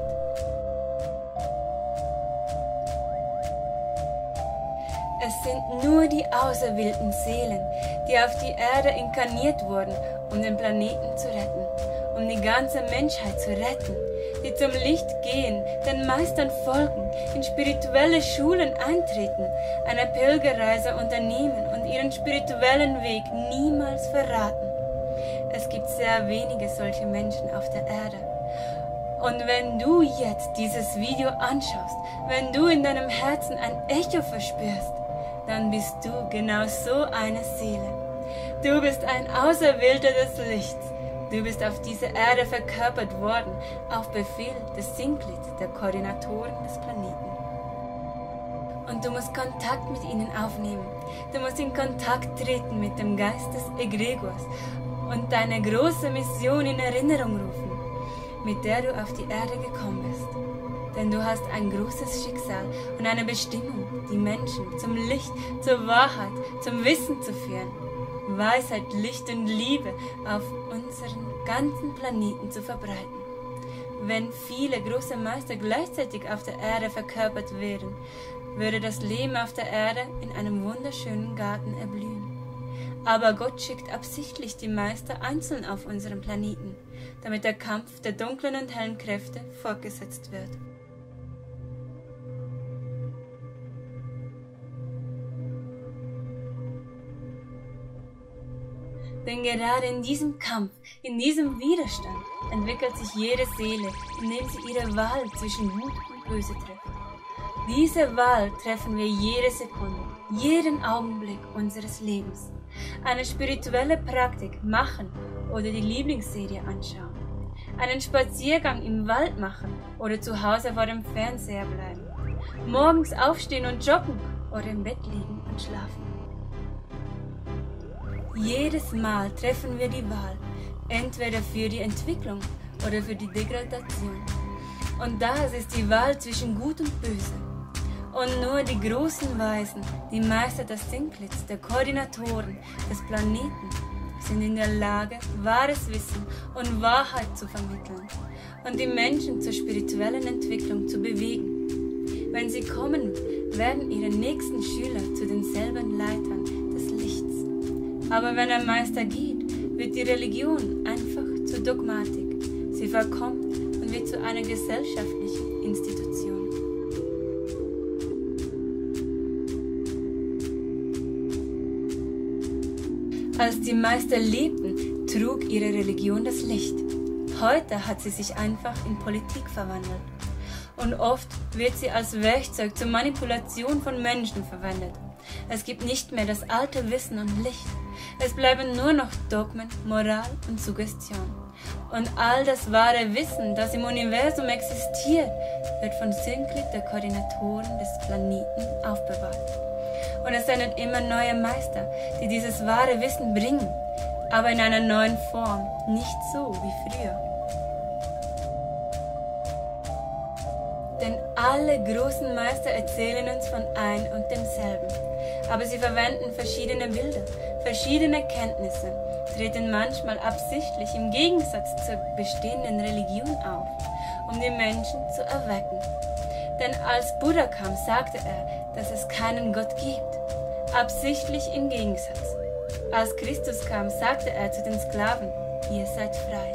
Es sind nur die auserwählten Seelen, die auf die Erde inkarniert wurden, um den Planeten zu retten, um die ganze Menschheit zu retten, die zum Licht gehen, den Meistern folgen, in spirituelle Schulen eintreten, eine Pilgerreise unternehmen und ihren spirituellen Weg niemals verraten. Es gibt sehr wenige solche Menschen auf der Erde. Und wenn du jetzt dieses Video anschaust, wenn du in deinem Herzen ein Echo verspürst, dann bist du genau so eine Seele. Du bist ein Auserwählter des Lichts. Du bist auf dieser Erde verkörpert worden, auf Befehl des Sinklit, der Koordinatoren des Planeten. Und du musst Kontakt mit ihnen aufnehmen. Du musst in Kontakt treten mit dem Geist des Egregors und deine große Mission in Erinnerung rufen, mit der du auf die Erde gekommen bist. Denn du hast ein großes Schicksal und eine Bestimmung, die Menschen zum Licht, zur Wahrheit, zum Wissen zu führen. Weisheit, Licht und Liebe auf unseren ganzen Planeten zu verbreiten. Wenn viele große Meister gleichzeitig auf der Erde verkörpert wären, würde das Leben auf der Erde in einem wunderschönen Garten erblühen. Aber Gott schickt absichtlich die Meister einzeln auf unseren Planeten, damit der Kampf der dunklen und hellen Kräfte fortgesetzt wird. Denn gerade in diesem Kampf, in diesem Widerstand, entwickelt sich jede Seele, indem sie ihre Wahl zwischen Gut und Böse trifft. Diese Wahl treffen wir jede Sekunde, jeden Augenblick unseres Lebens. Eine spirituelle Praktik machen oder die Lieblingsserie anschauen. Einen Spaziergang im Wald machen oder zu Hause vor dem Fernseher bleiben. Morgens aufstehen und joggen oder im Bett liegen und schlafen. Jedes Mal treffen wir die Wahl, entweder für die Entwicklung oder für die Degradation. Und das ist die Wahl zwischen Gut und Böse. Und nur die großen Weisen, die Meister des Sinklits, der Koordinatoren des Planeten, sind in der Lage, wahres Wissen und Wahrheit zu vermitteln und die Menschen zur spirituellen Entwicklung zu bewegen. Wenn sie kommen, werden ihre nächsten Schüler zu denselben Leitern des Lichts. Aber wenn ein Meister geht, wird die Religion einfach zur Dogmatik. Sie verkommt und wird zu einer gesellschaftlichen Institution. Als die Meister lebten, trug ihre Religion das Licht. Heute hat sie sich einfach in Politik verwandelt. und oft wird sie als Werkzeug zur Manipulation von Menschen verwendet. Es gibt nicht mehr das alte Wissen und Licht. Es bleiben nur noch Dogmen, Moral und Suggestion. Und all das wahre Wissen, das im Universum existiert, wird von Synclit, der Koordinatoren des Planeten, aufbewahrt. Und es sendet immer neue Meister, die dieses wahre Wissen bringen, aber in einer neuen Form, nicht so wie früher. Denn alle großen Meister erzählen uns von ein und demselben, aber sie verwenden verschiedene Bilder, verschiedene Kenntnisse, treten manchmal absichtlich im Gegensatz zur bestehenden Religion auf, um die Menschen zu erwecken. Denn als Buddha kam, sagte er, dass es keinen Gott gibt, absichtlich im Gegensatz. Als Christus kam, sagte er zu den Sklaven, ihr seid frei.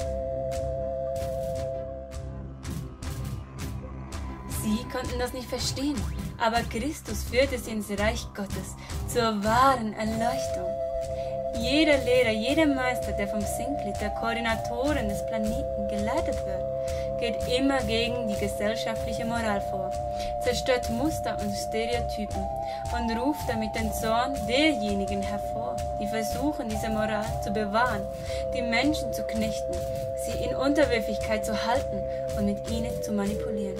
Sie konnten das nicht verstehen, aber Christus führte sie ins Reich Gottes, zur wahren Erleuchtung. Jeder Lehrer, jeder Meister, der vom Synclit, der Koordinatoren des Planeten geleitet wird, geht immer gegen die gesellschaftliche Moral vor, zerstört Muster und Stereotypen und ruft damit den Zorn derjenigen hervor, die versuchen, diese Moral zu bewahren, die Menschen zu knechten, sie in Unterwürfigkeit zu halten und mit ihnen zu manipulieren.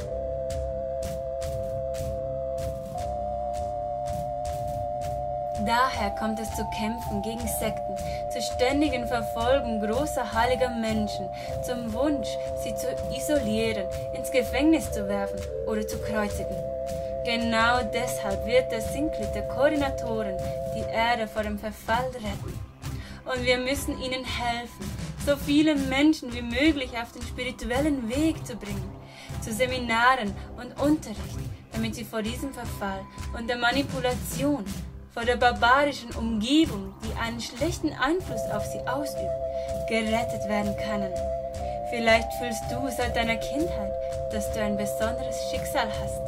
Daher kommt es zu Kämpfen gegen Sekten, zur ständigen Verfolgung großer heiliger Menschen, zum Wunsch, sie zu isolieren, ins Gefängnis zu werfen oder zu kreuzigen. Genau deshalb wird der Synclit der Koordinatoren die Erde vor dem Verfall retten. Und wir müssen ihnen helfen, so viele Menschen wie möglich auf den spirituellen Weg zu bringen, zu Seminaren und Unterricht, damit sie vor diesem Verfall und der Manipulation, vor der barbarischen Umgebung, die einen schlechten Einfluss auf sie ausübt, gerettet werden können. Vielleicht fühlst du seit deiner Kindheit, dass du ein besonderes Schicksal hast.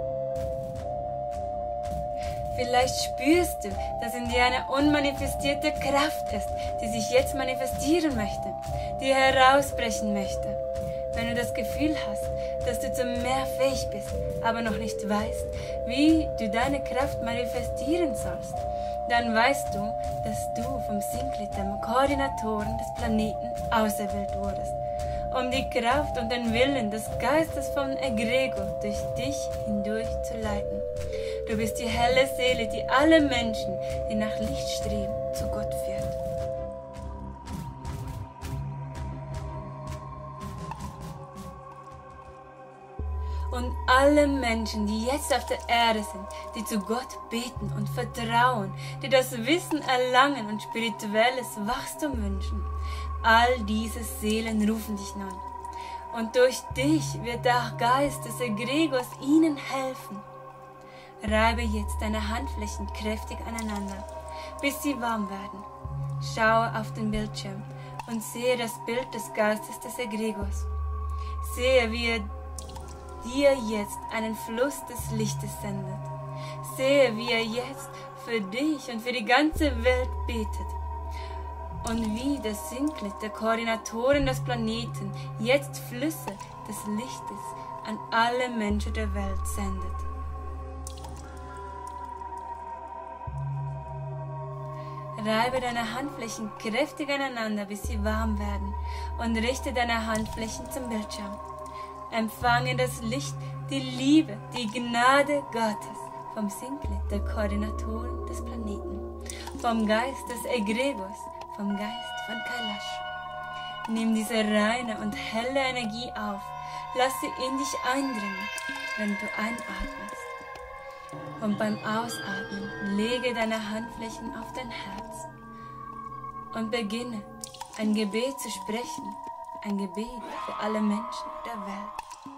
Vielleicht spürst du, dass in dir eine unmanifestierte Kraft ist, die sich jetzt manifestieren möchte, die herausbrechen möchte. Wenn du das Gefühl hast, dass du zu mehr fähig bist, aber noch nicht weißt, wie du deine Kraft manifestieren sollst, dann weißt du, dass du vom Synclit, dem Koordinatoren des Planeten, auserwählt wurdest, um die Kraft und den Willen des Geistes von Egregor durch dich hindurch zu leiten. Du bist die helle Seele, die alle Menschen, die nach Licht streben, zu Gott führt. Und alle Menschen, die jetzt auf der Erde sind, die zu Gott beten und vertrauen, die das Wissen erlangen und spirituelles Wachstum wünschen, all diese Seelen rufen dich nun. Und durch dich wird der Geist des Egregors ihnen helfen. Reibe jetzt deine Handflächen kräftig aneinander, bis sie warm werden. Schaue auf den Bildschirm und sehe das Bild des Geistes des Egregors. Sehe, wie er dir jetzt einen Fluss des Lichtes sendet. Sehe, wie er jetzt für dich und für die ganze Welt betet. Und wie das Synclit der Koordinatoren des Planeten jetzt Flüsse des Lichtes an alle Menschen der Welt sendet. Reibe deine Handflächen kräftig aneinander, bis sie warm werden, und richte deine Handflächen zum Bildschirm. Empfange das Licht, die Liebe, die Gnade Gottes vom Synclit der Koordinatoren des Planeten, vom Geist des Egregors, vom Geist von Kailash. Nimm diese reine und helle Energie auf, lass sie in dich eindringen, wenn du einatmest. Und beim Ausatmen lege deine Handflächen auf dein Herz und beginne ein Gebet zu sprechen, ein Gebet für alle Menschen der Welt.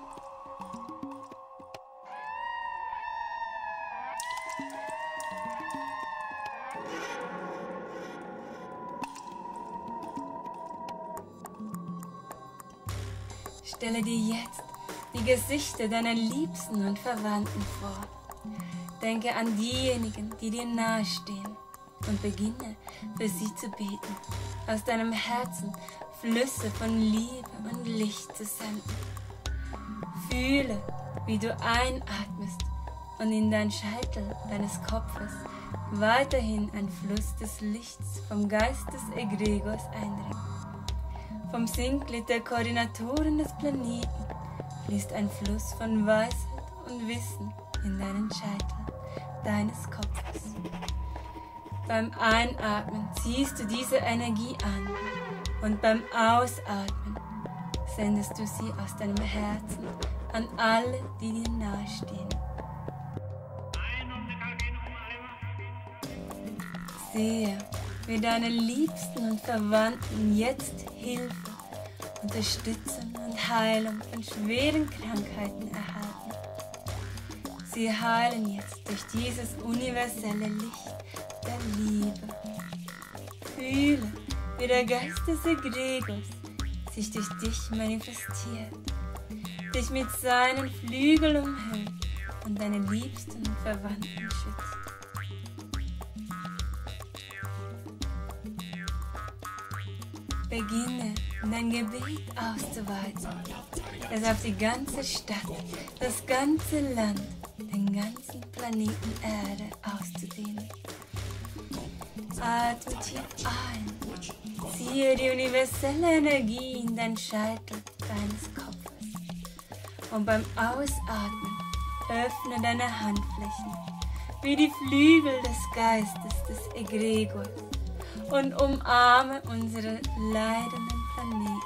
Stelle dir jetzt die Gesichter deiner Liebsten und Verwandten vor. Denke an diejenigen, die dir nahestehen, und beginne für sie zu beten, aus deinem Herzen Flüsse von Liebe und Licht zu senden. Fühle, wie du einatmest und in dein Scheitel deines Kopfes weiterhin ein Fluss des Lichts vom Geist des Egregors eindringt. Vom Sinnglied der Koordinatoren des Planeten fließt ein Fluss von Weisheit und Wissen in deinen Scheitel deines Kopfes. Beim Einatmen ziehst du diese Energie an und beim Ausatmen sendest du sie aus deinem Herzen an alle, die dir nahestehen. Sehe, wie deine Liebsten und Verwandten jetzt Hilfe, Unterstützung und Heilung von schweren Krankheiten erhalten. Sie heilen jetzt durch dieses universelle Licht der Liebe. Fühle, wie der Geist des Egregors sich durch dich manifestiert, dich mit seinen Flügeln umhüllt und deine Liebsten und Verwandten schützt. Beginne dein Gebet auszuweiten, es auf die ganze Stadt, das ganze Land, den ganzen Planeten Erde auszudehnen. Atme tief ein, ziehe die universelle Energie in dein Scheitel deines Kopfes und beim Ausatmen öffne deine Handflächen wie die Flügel des Geistes des Egregors und umarme unsere leidenden Planeten.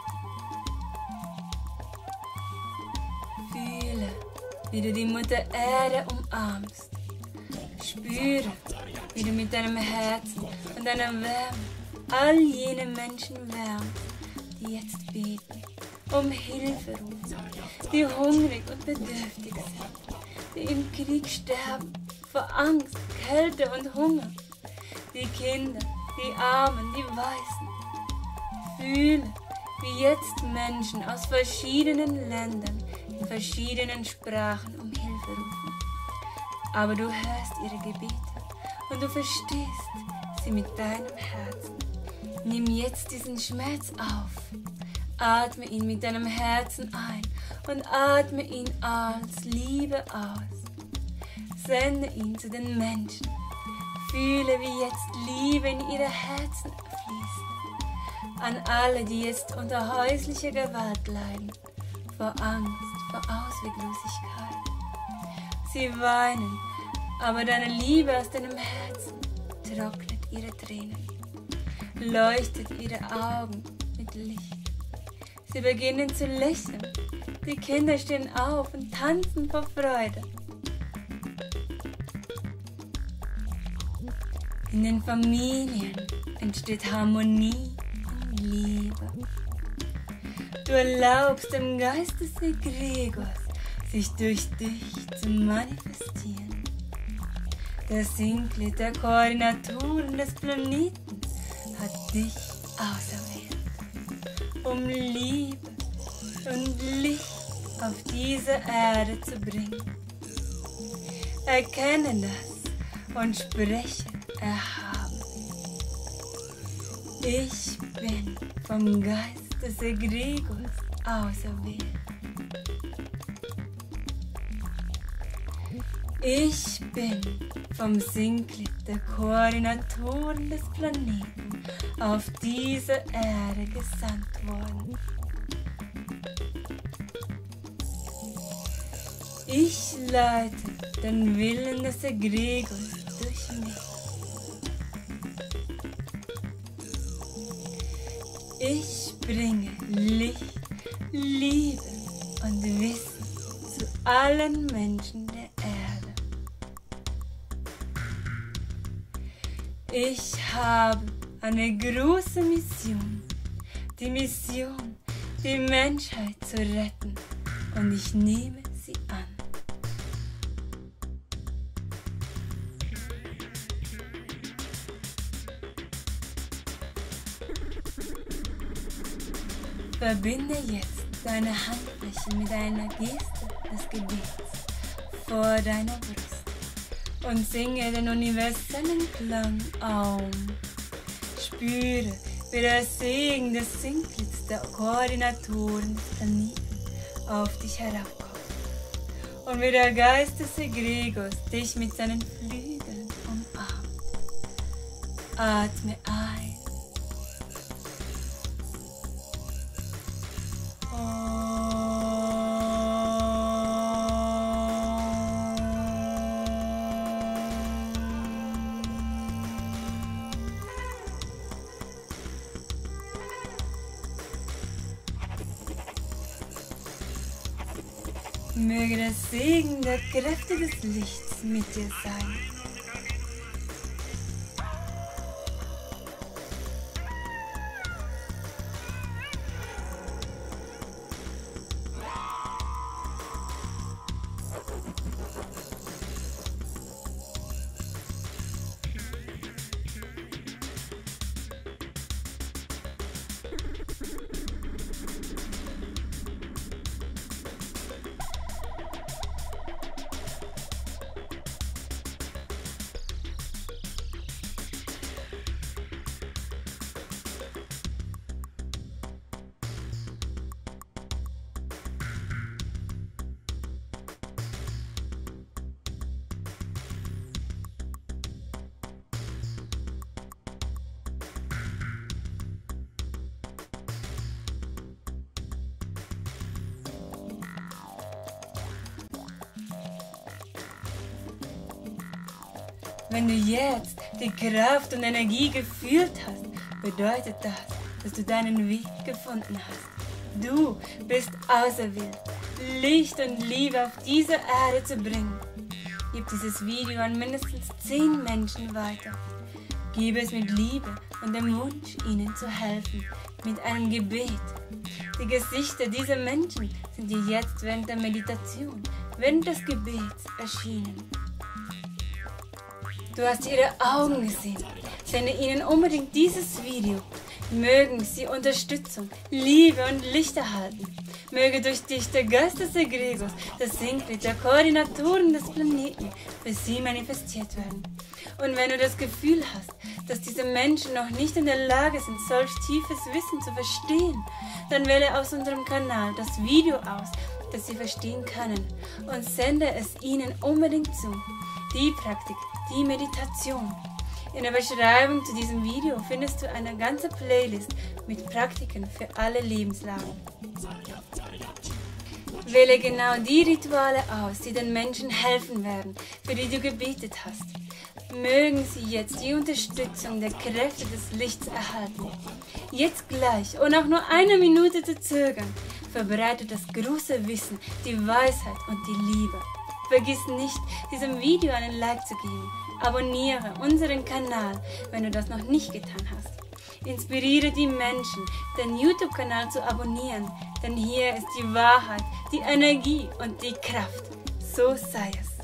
Fühle, wie du die Mutter Erde umarmst. Spüre, wie du mit deinem Herzen und deiner Wärme all jene Menschen wärmst, die jetzt beten, um Hilfe rufen, die hungrig und bedürftig sind, die im Krieg sterben, vor Angst, Kälte und Hunger, die Kinder, die Armen, die Weißen. Fühle, wie jetzt Menschen aus verschiedenen Ländern in verschiedenen Sprachen um Hilfe rufen. Aber du hörst ihre Gebete und du verstehst sie mit deinem Herzen. Nimm jetzt diesen Schmerz auf. Atme ihn mit deinem Herzen ein und atme ihn als Liebe aus. Sende ihn zu den Menschen. Fühle, wie jetzt Liebe in ihre Herzen fließt. An alle, die jetzt unter häuslicher Gewalt leiden, vor Angst, vor Ausweglosigkeit. Sie weinen, aber deine Liebe aus deinem Herzen trocknet ihre Tränen, leuchtet ihre Augen mit Licht. Sie beginnen zu lächeln, die Kinder stehen auf und tanzen vor Freude. In den Familien entsteht Harmonie und Liebe. Du erlaubst dem Geist des Egregors, sich durch dich zu manifestieren. Der Sinnglied der Koordinatoren des Planeten hat dich auserwählt, um Liebe und Licht auf diese Erde zu bringen. Erkenne das und spreche erhaben. Ich bin vom Geist des Egregors auserwählt. Ich bin vom Sinnglied der Koordinatoren des Planeten auf diese Erde gesandt worden. Ich leite den Willen des Egregors durch mich. Ich bringe Licht, Liebe und Wissen zu allen Menschen der Erde. Ich habe eine große Mission, die Mission, die Menschheit zu retten, und ich nehme sie an. Verbinde jetzt deine Handflächen mit einer Geste des Gebets vor deiner Brust und singe den universellen Klang Aum. Spüre, wie der Segen des Sinnglieds der Koordinatoren des Planeten auf dich herabkommt. und wie der Geist des Egregors dich mit seinen Flügeln umarmt. Atme ein. Möge das Segen der Kräfte des Lichts mit dir sein. Wenn du jetzt die Kraft und Energie gefühlt hast, bedeutet das, dass du deinen Weg gefunden hast. Du bist auserwählt, Licht und Liebe auf diese Erde zu bringen. Gib dieses Video an mindestens 10 Menschen weiter. Gib es mit Liebe und dem Wunsch, ihnen zu helfen, mit einem Gebet. Die Gesichter dieser Menschen sind dir jetzt während der Meditation, während des Gebets erschienen. Du hast ihre Augen gesehen. Sende ihnen unbedingt dieses Video. Mögen sie Unterstützung, Liebe und Licht erhalten. Möge durch dich der Geist des Egregors, das Singbild der Koordinatoren des Planeten, für sie manifestiert werden. Und wenn du das Gefühl hast, dass diese Menschen noch nicht in der Lage sind, solch tiefes Wissen zu verstehen, dann wähle aus unserem Kanal das Video aus, das sie verstehen können, und sende es ihnen unbedingt zu. Die Praktik, die Meditation. In der Beschreibung zu diesem Video findest du eine ganze Playlist mit Praktiken für alle Lebenslagen. Wähle genau die Rituale aus, die den Menschen helfen werden, für die du gebetet hast. Mögen sie jetzt die Unterstützung der Kräfte des Lichts erhalten. Jetzt gleich, ohne auch nur eine Minute zu zögern, verbreite das große Wissen, die Weisheit und die Liebe. Vergiss nicht, diesem Video einen Like zu geben. Abonniere unseren Kanal, wenn du das noch nicht getan hast. Inspiriere die Menschen, den YouTube-Kanal zu abonnieren, denn hier ist die Wahrheit, die Energie und die Kraft. So sei es.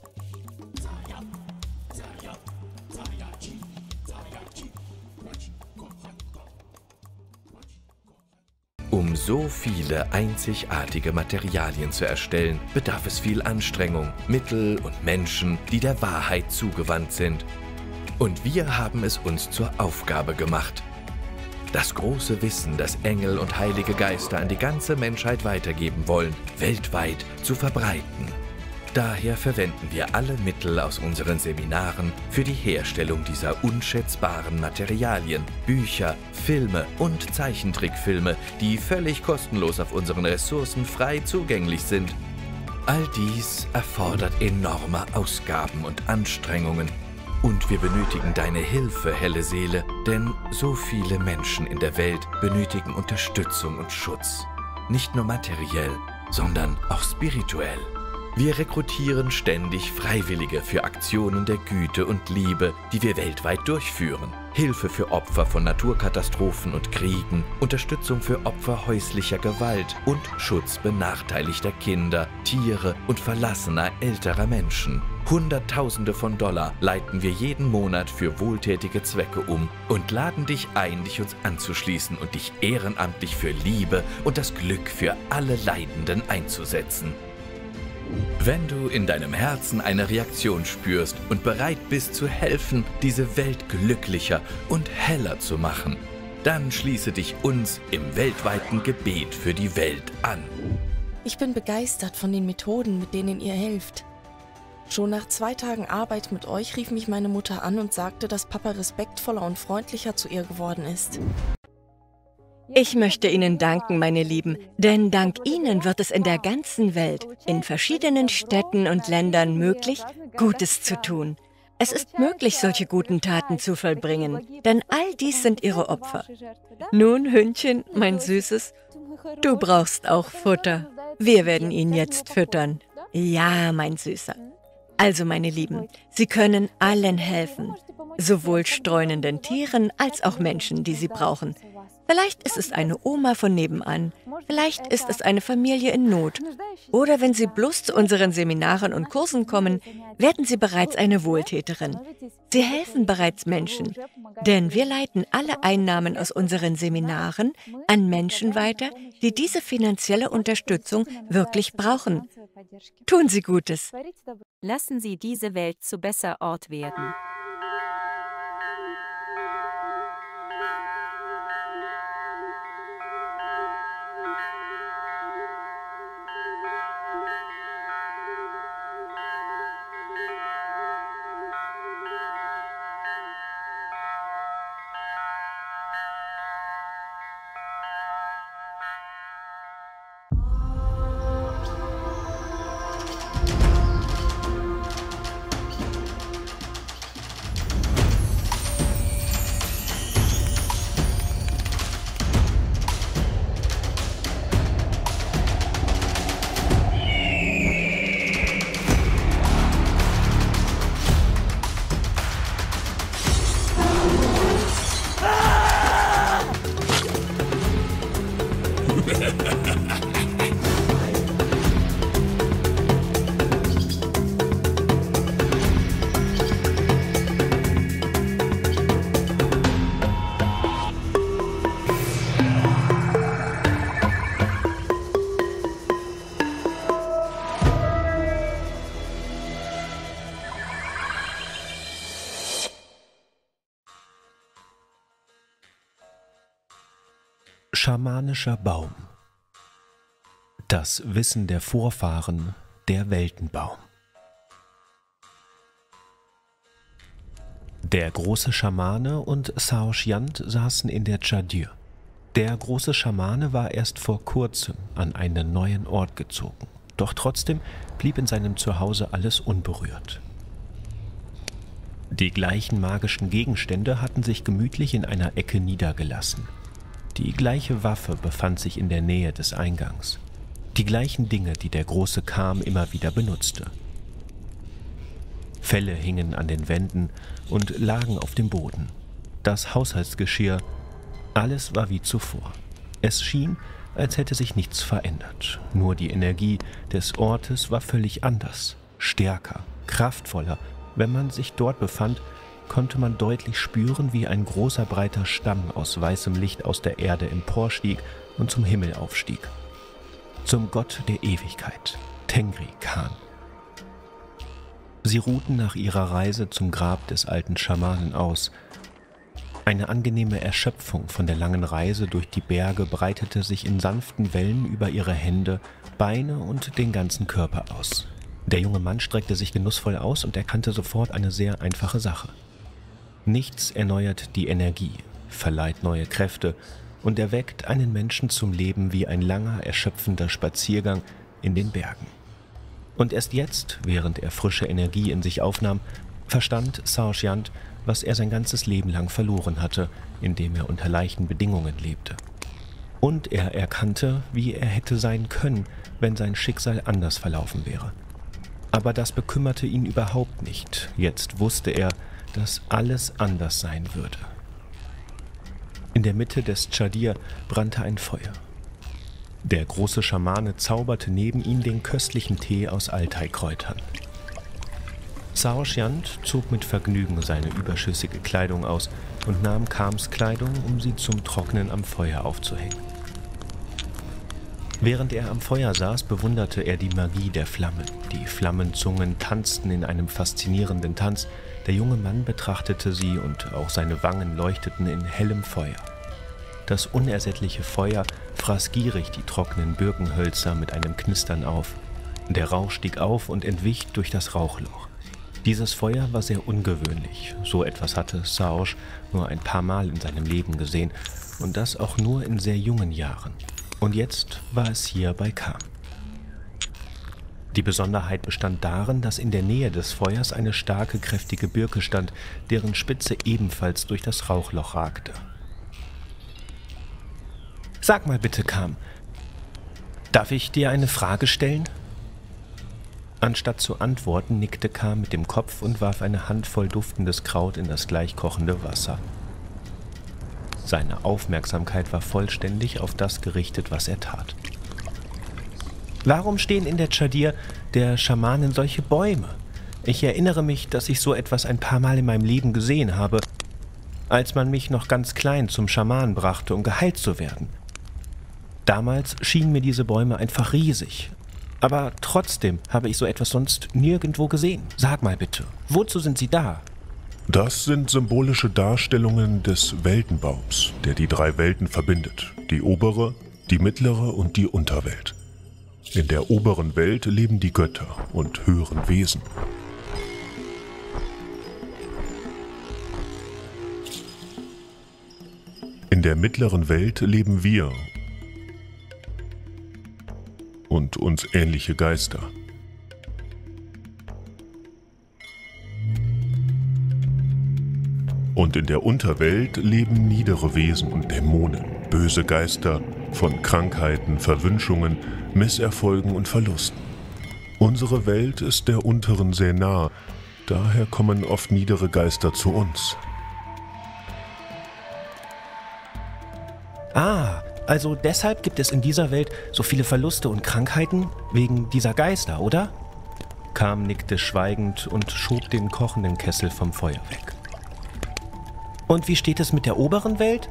Um so viele einzigartige Materialien zu erstellen, bedarf es viel Anstrengung, Mittel und Menschen, die der Wahrheit zugewandt sind. Und wir haben es uns zur Aufgabe gemacht, das große Wissen, das Engel und heilige Geister an die ganze Menschheit weitergeben wollen, weltweit zu verbreiten. Daher verwenden wir alle Mittel aus unseren Seminaren für die Herstellung dieser unschätzbaren Materialien, Bücher, Filme und Zeichentrickfilme, die völlig kostenlos auf unseren Ressourcen frei zugänglich sind. All dies erfordert enorme Ausgaben und Anstrengungen. Und wir benötigen deine Hilfe, helle Seele, denn so viele Menschen in der Welt benötigen Unterstützung und Schutz. Nicht nur materiell, sondern auch spirituell. Wir rekrutieren ständig Freiwillige für Aktionen der Güte und Liebe, die wir weltweit durchführen. Hilfe für Opfer von Naturkatastrophen und Kriegen, Unterstützung für Opfer häuslicher Gewalt und Schutz benachteiligter Kinder, Tiere und verlassener älterer Menschen. Hunderttausende von Dollar leiten wir jeden Monat für wohltätige Zwecke um und laden dich ein, dich uns anzuschließen und dich ehrenamtlich für Liebe und das Glück für alle Leidenden einzusetzen. Wenn du in deinem Herzen eine Reaktion spürst und bereit bist zu helfen, diese Welt glücklicher und heller zu machen, dann schließe dich uns im weltweiten Gebet für die Welt an. Ich bin begeistert von den Methoden, mit denen ihr helft. Schon nach 2 Tagen Arbeit mit euch rief mich meine Mutter an und sagte, dass Papa respektvoller und freundlicher zu ihr geworden ist. Ich möchte Ihnen danken, meine Lieben, denn dank Ihnen wird es in der ganzen Welt, in verschiedenen Städten und Ländern möglich, Gutes zu tun. Es ist möglich, solche guten Taten zu vollbringen, denn all dies sind Ihre Opfer. Nun, Hündchen, mein Süßes, du brauchst auch Futter. Wir werden ihn jetzt füttern. Ja, mein Süßer. Also, meine Lieben, Sie können allen helfen, sowohl streunenden Tieren als auch Menschen, die sie brauchen. Vielleicht ist es eine Oma von nebenan, vielleicht ist es eine Familie in Not. Oder wenn Sie bloß zu unseren Seminaren und Kursen kommen, werden Sie bereits eine Wohltäterin. Sie helfen bereits Menschen, denn wir leiten alle Einnahmen aus unseren Seminaren an Menschen weiter, die diese finanzielle Unterstützung wirklich brauchen. Tun Sie Gutes. Lassen Sie diese Welt zu besser Ort werden. Schamanischer Baum. Das Wissen der Vorfahren, der Weltenbaum. Der große Schamane und Sao Chant saßen in der Chadyr. Der große Schamane war erst vor kurzem an einen neuen Ort gezogen, doch trotzdem blieb in seinem Zuhause alles unberührt. Die gleichen magischen Gegenstände hatten sich gemütlich in einer Ecke niedergelassen. Die gleiche Waffe befand sich in der Nähe des Eingangs. Die gleichen Dinge, die der große Kam immer wieder benutzte. Felle hingen an den Wänden und lagen auf dem Boden. Das Haushaltsgeschirr, alles war wie zuvor. Es schien, als hätte sich nichts verändert. Nur die Energie des Ortes war völlig anders, stärker, kraftvoller. Wenn man sich dort befand, konnte man deutlich spüren, wie ein großer, breiter Stamm aus weißem Licht aus der Erde emporstieg und zum Himmel aufstieg. Zum Gott der Ewigkeit, Tengri Khan. Sie ruhten nach ihrer Reise zum Grab des alten Schamanen aus. Eine angenehme Erschöpfung von der langen Reise durch die Berge breitete sich in sanften Wellen über ihre Hände, Beine und den ganzen Körper aus. Der junge Mann streckte sich genussvoll aus und erkannte sofort eine sehr einfache Sache. Nichts erneuert die Energie, verleiht neue Kräfte und erweckt einen Menschen zum Leben wie ein langer, erschöpfender Spaziergang in den Bergen. Und erst jetzt, während er frische Energie in sich aufnahm, verstand Sao Chant, was er sein ganzes Leben lang verloren hatte, indem er unter leichten Bedingungen lebte. Und er erkannte, wie er hätte sein können, wenn sein Schicksal anders verlaufen wäre. Aber das bekümmerte ihn überhaupt nicht. Jetzt wusste er, dass alles anders sein würde. In der Mitte des Chadyr brannte ein Feuer. Der große Schamane zauberte neben ihm den köstlichen Tee aus Altai-Kräutern. Sao Chant zog mit Vergnügen seine überschüssige Kleidung aus und nahm Kams Kleidung, um sie zum Trocknen am Feuer aufzuhängen. Während er am Feuer saß, bewunderte er die Magie der Flammen. Die Flammenzungen tanzten in einem faszinierenden Tanz. Der junge Mann betrachtete sie und auch seine Wangen leuchteten in hellem Feuer. Das unersättliche Feuer fraß gierig die trockenen Birkenhölzer mit einem Knistern auf. Der Rauch stieg auf und entwich durch das Rauchloch. Dieses Feuer war sehr ungewöhnlich. So etwas hatte Saoirse nur ein paar Mal in seinem Leben gesehen, und das auch nur in sehr jungen Jahren. Und jetzt war es hier bei Kam. Die Besonderheit bestand darin, dass in der Nähe des Feuers eine starke, kräftige Birke stand, deren Spitze ebenfalls durch das Rauchloch ragte. »Sag mal bitte, Kam, darf ich dir eine Frage stellen?« Anstatt zu antworten, nickte Kam mit dem Kopf und warf eine Handvoll duftendes Kraut in das gleich kochende Wasser. Seine Aufmerksamkeit war vollständig auf das gerichtet, was er tat. »Warum stehen in der Chadir der Schamanen solche Bäume? Ich erinnere mich, dass ich so etwas ein paar Mal in meinem Leben gesehen habe, als man mich noch ganz klein zum Schamanen brachte, um geheilt zu werden. Damals schienen mir diese Bäume einfach riesig. Aber trotzdem habe ich so etwas sonst nirgendwo gesehen. Sag mal bitte, wozu sind sie da?« Das sind symbolische Darstellungen des Weltenbaums, der die 3 Welten verbindet. Die obere, die mittlere und die Unterwelt. In der oberen Welt leben die Götter und höheren Wesen. In der mittleren Welt leben wir und uns ähnliche Geister. Und in der Unterwelt leben niedere Wesen und Dämonen, böse Geister von Krankheiten, Verwünschungen, Misserfolgen und Verlusten. Unsere Welt ist der unteren sehr nah, daher kommen oft niedere Geister zu uns. Ah, also deshalb gibt es in dieser Welt so viele Verluste und Krankheiten, wegen dieser Geister, oder? Kam nickte schweigend und schob den kochenden Kessel vom Feuer weg. Und wie steht es mit der oberen Welt?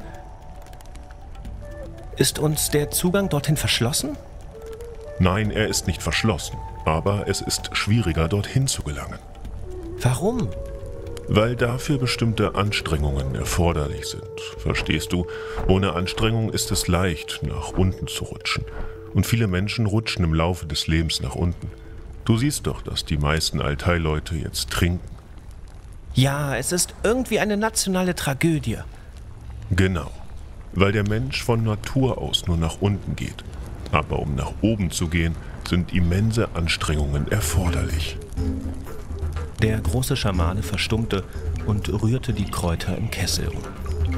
Ist uns der Zugang dorthin verschlossen? Nein, er ist nicht verschlossen, aber es ist schwieriger, dorthin zu gelangen. Warum? Weil dafür bestimmte Anstrengungen erforderlich sind. Verstehst du? Ohne Anstrengung ist es leicht, nach unten zu rutschen. Und viele Menschen rutschen im Laufe des Lebens nach unten. Du siehst doch, dass die meisten Altai-Leute jetzt trinken. Ja, es ist irgendwie eine nationale Tragödie. Genau, weil der Mensch von Natur aus nur nach unten geht. Aber um nach oben zu gehen, sind immense Anstrengungen erforderlich. Der große Schamane verstummte und rührte die Kräuter im Kessel um.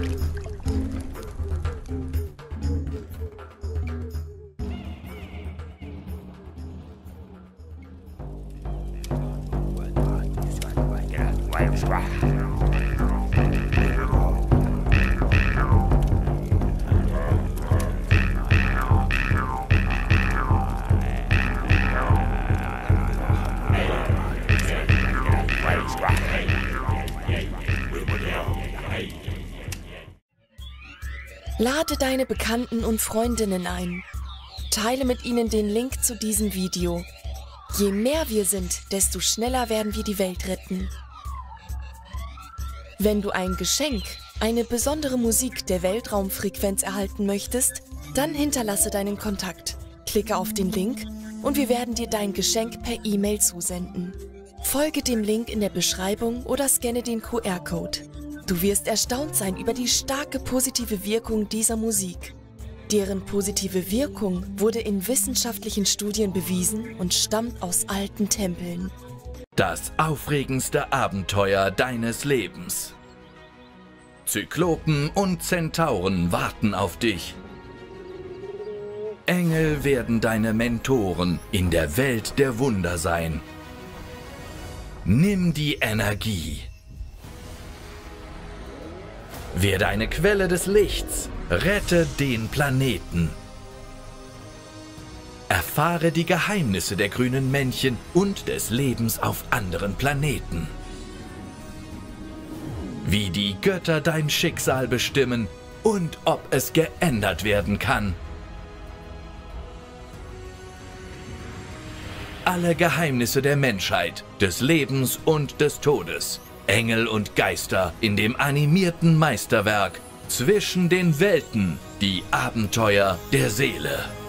Lade deine Bekannten und Freundinnen ein. Teile mit ihnen den Link zu diesem Video. Je mehr wir sind, desto schneller werden wir die Welt retten. Wenn du ein Geschenk, eine besondere Musik der Weltraumfrequenz erhalten möchtest, dann hinterlasse deinen Kontakt. Klicke auf den Link und wir werden dir dein Geschenk per E-Mail zusenden. Folge dem Link in der Beschreibung oder scanne den QR-Code. Du wirst erstaunt sein über die starke positive Wirkung dieser Musik. Deren positive Wirkung wurde in wissenschaftlichen Studien bewiesen und stammt aus alten Tempeln. Das aufregendste Abenteuer deines Lebens. Zyklopen und Zentauren warten auf dich. Engel werden deine Mentoren in der Welt der Wunder sein. Nimm die Energie. Werde eine Quelle des Lichts. Rette den Planeten. Erfahre die Geheimnisse der grünen Männchen und des Lebens auf anderen Planeten. Wie die Götter dein Schicksal bestimmen und ob es geändert werden kann. Alle Geheimnisse der Menschheit, des Lebens und des Todes. Engel und Geister in dem animierten Meisterwerk Zwischen den Welten, die Abenteuer der Seele.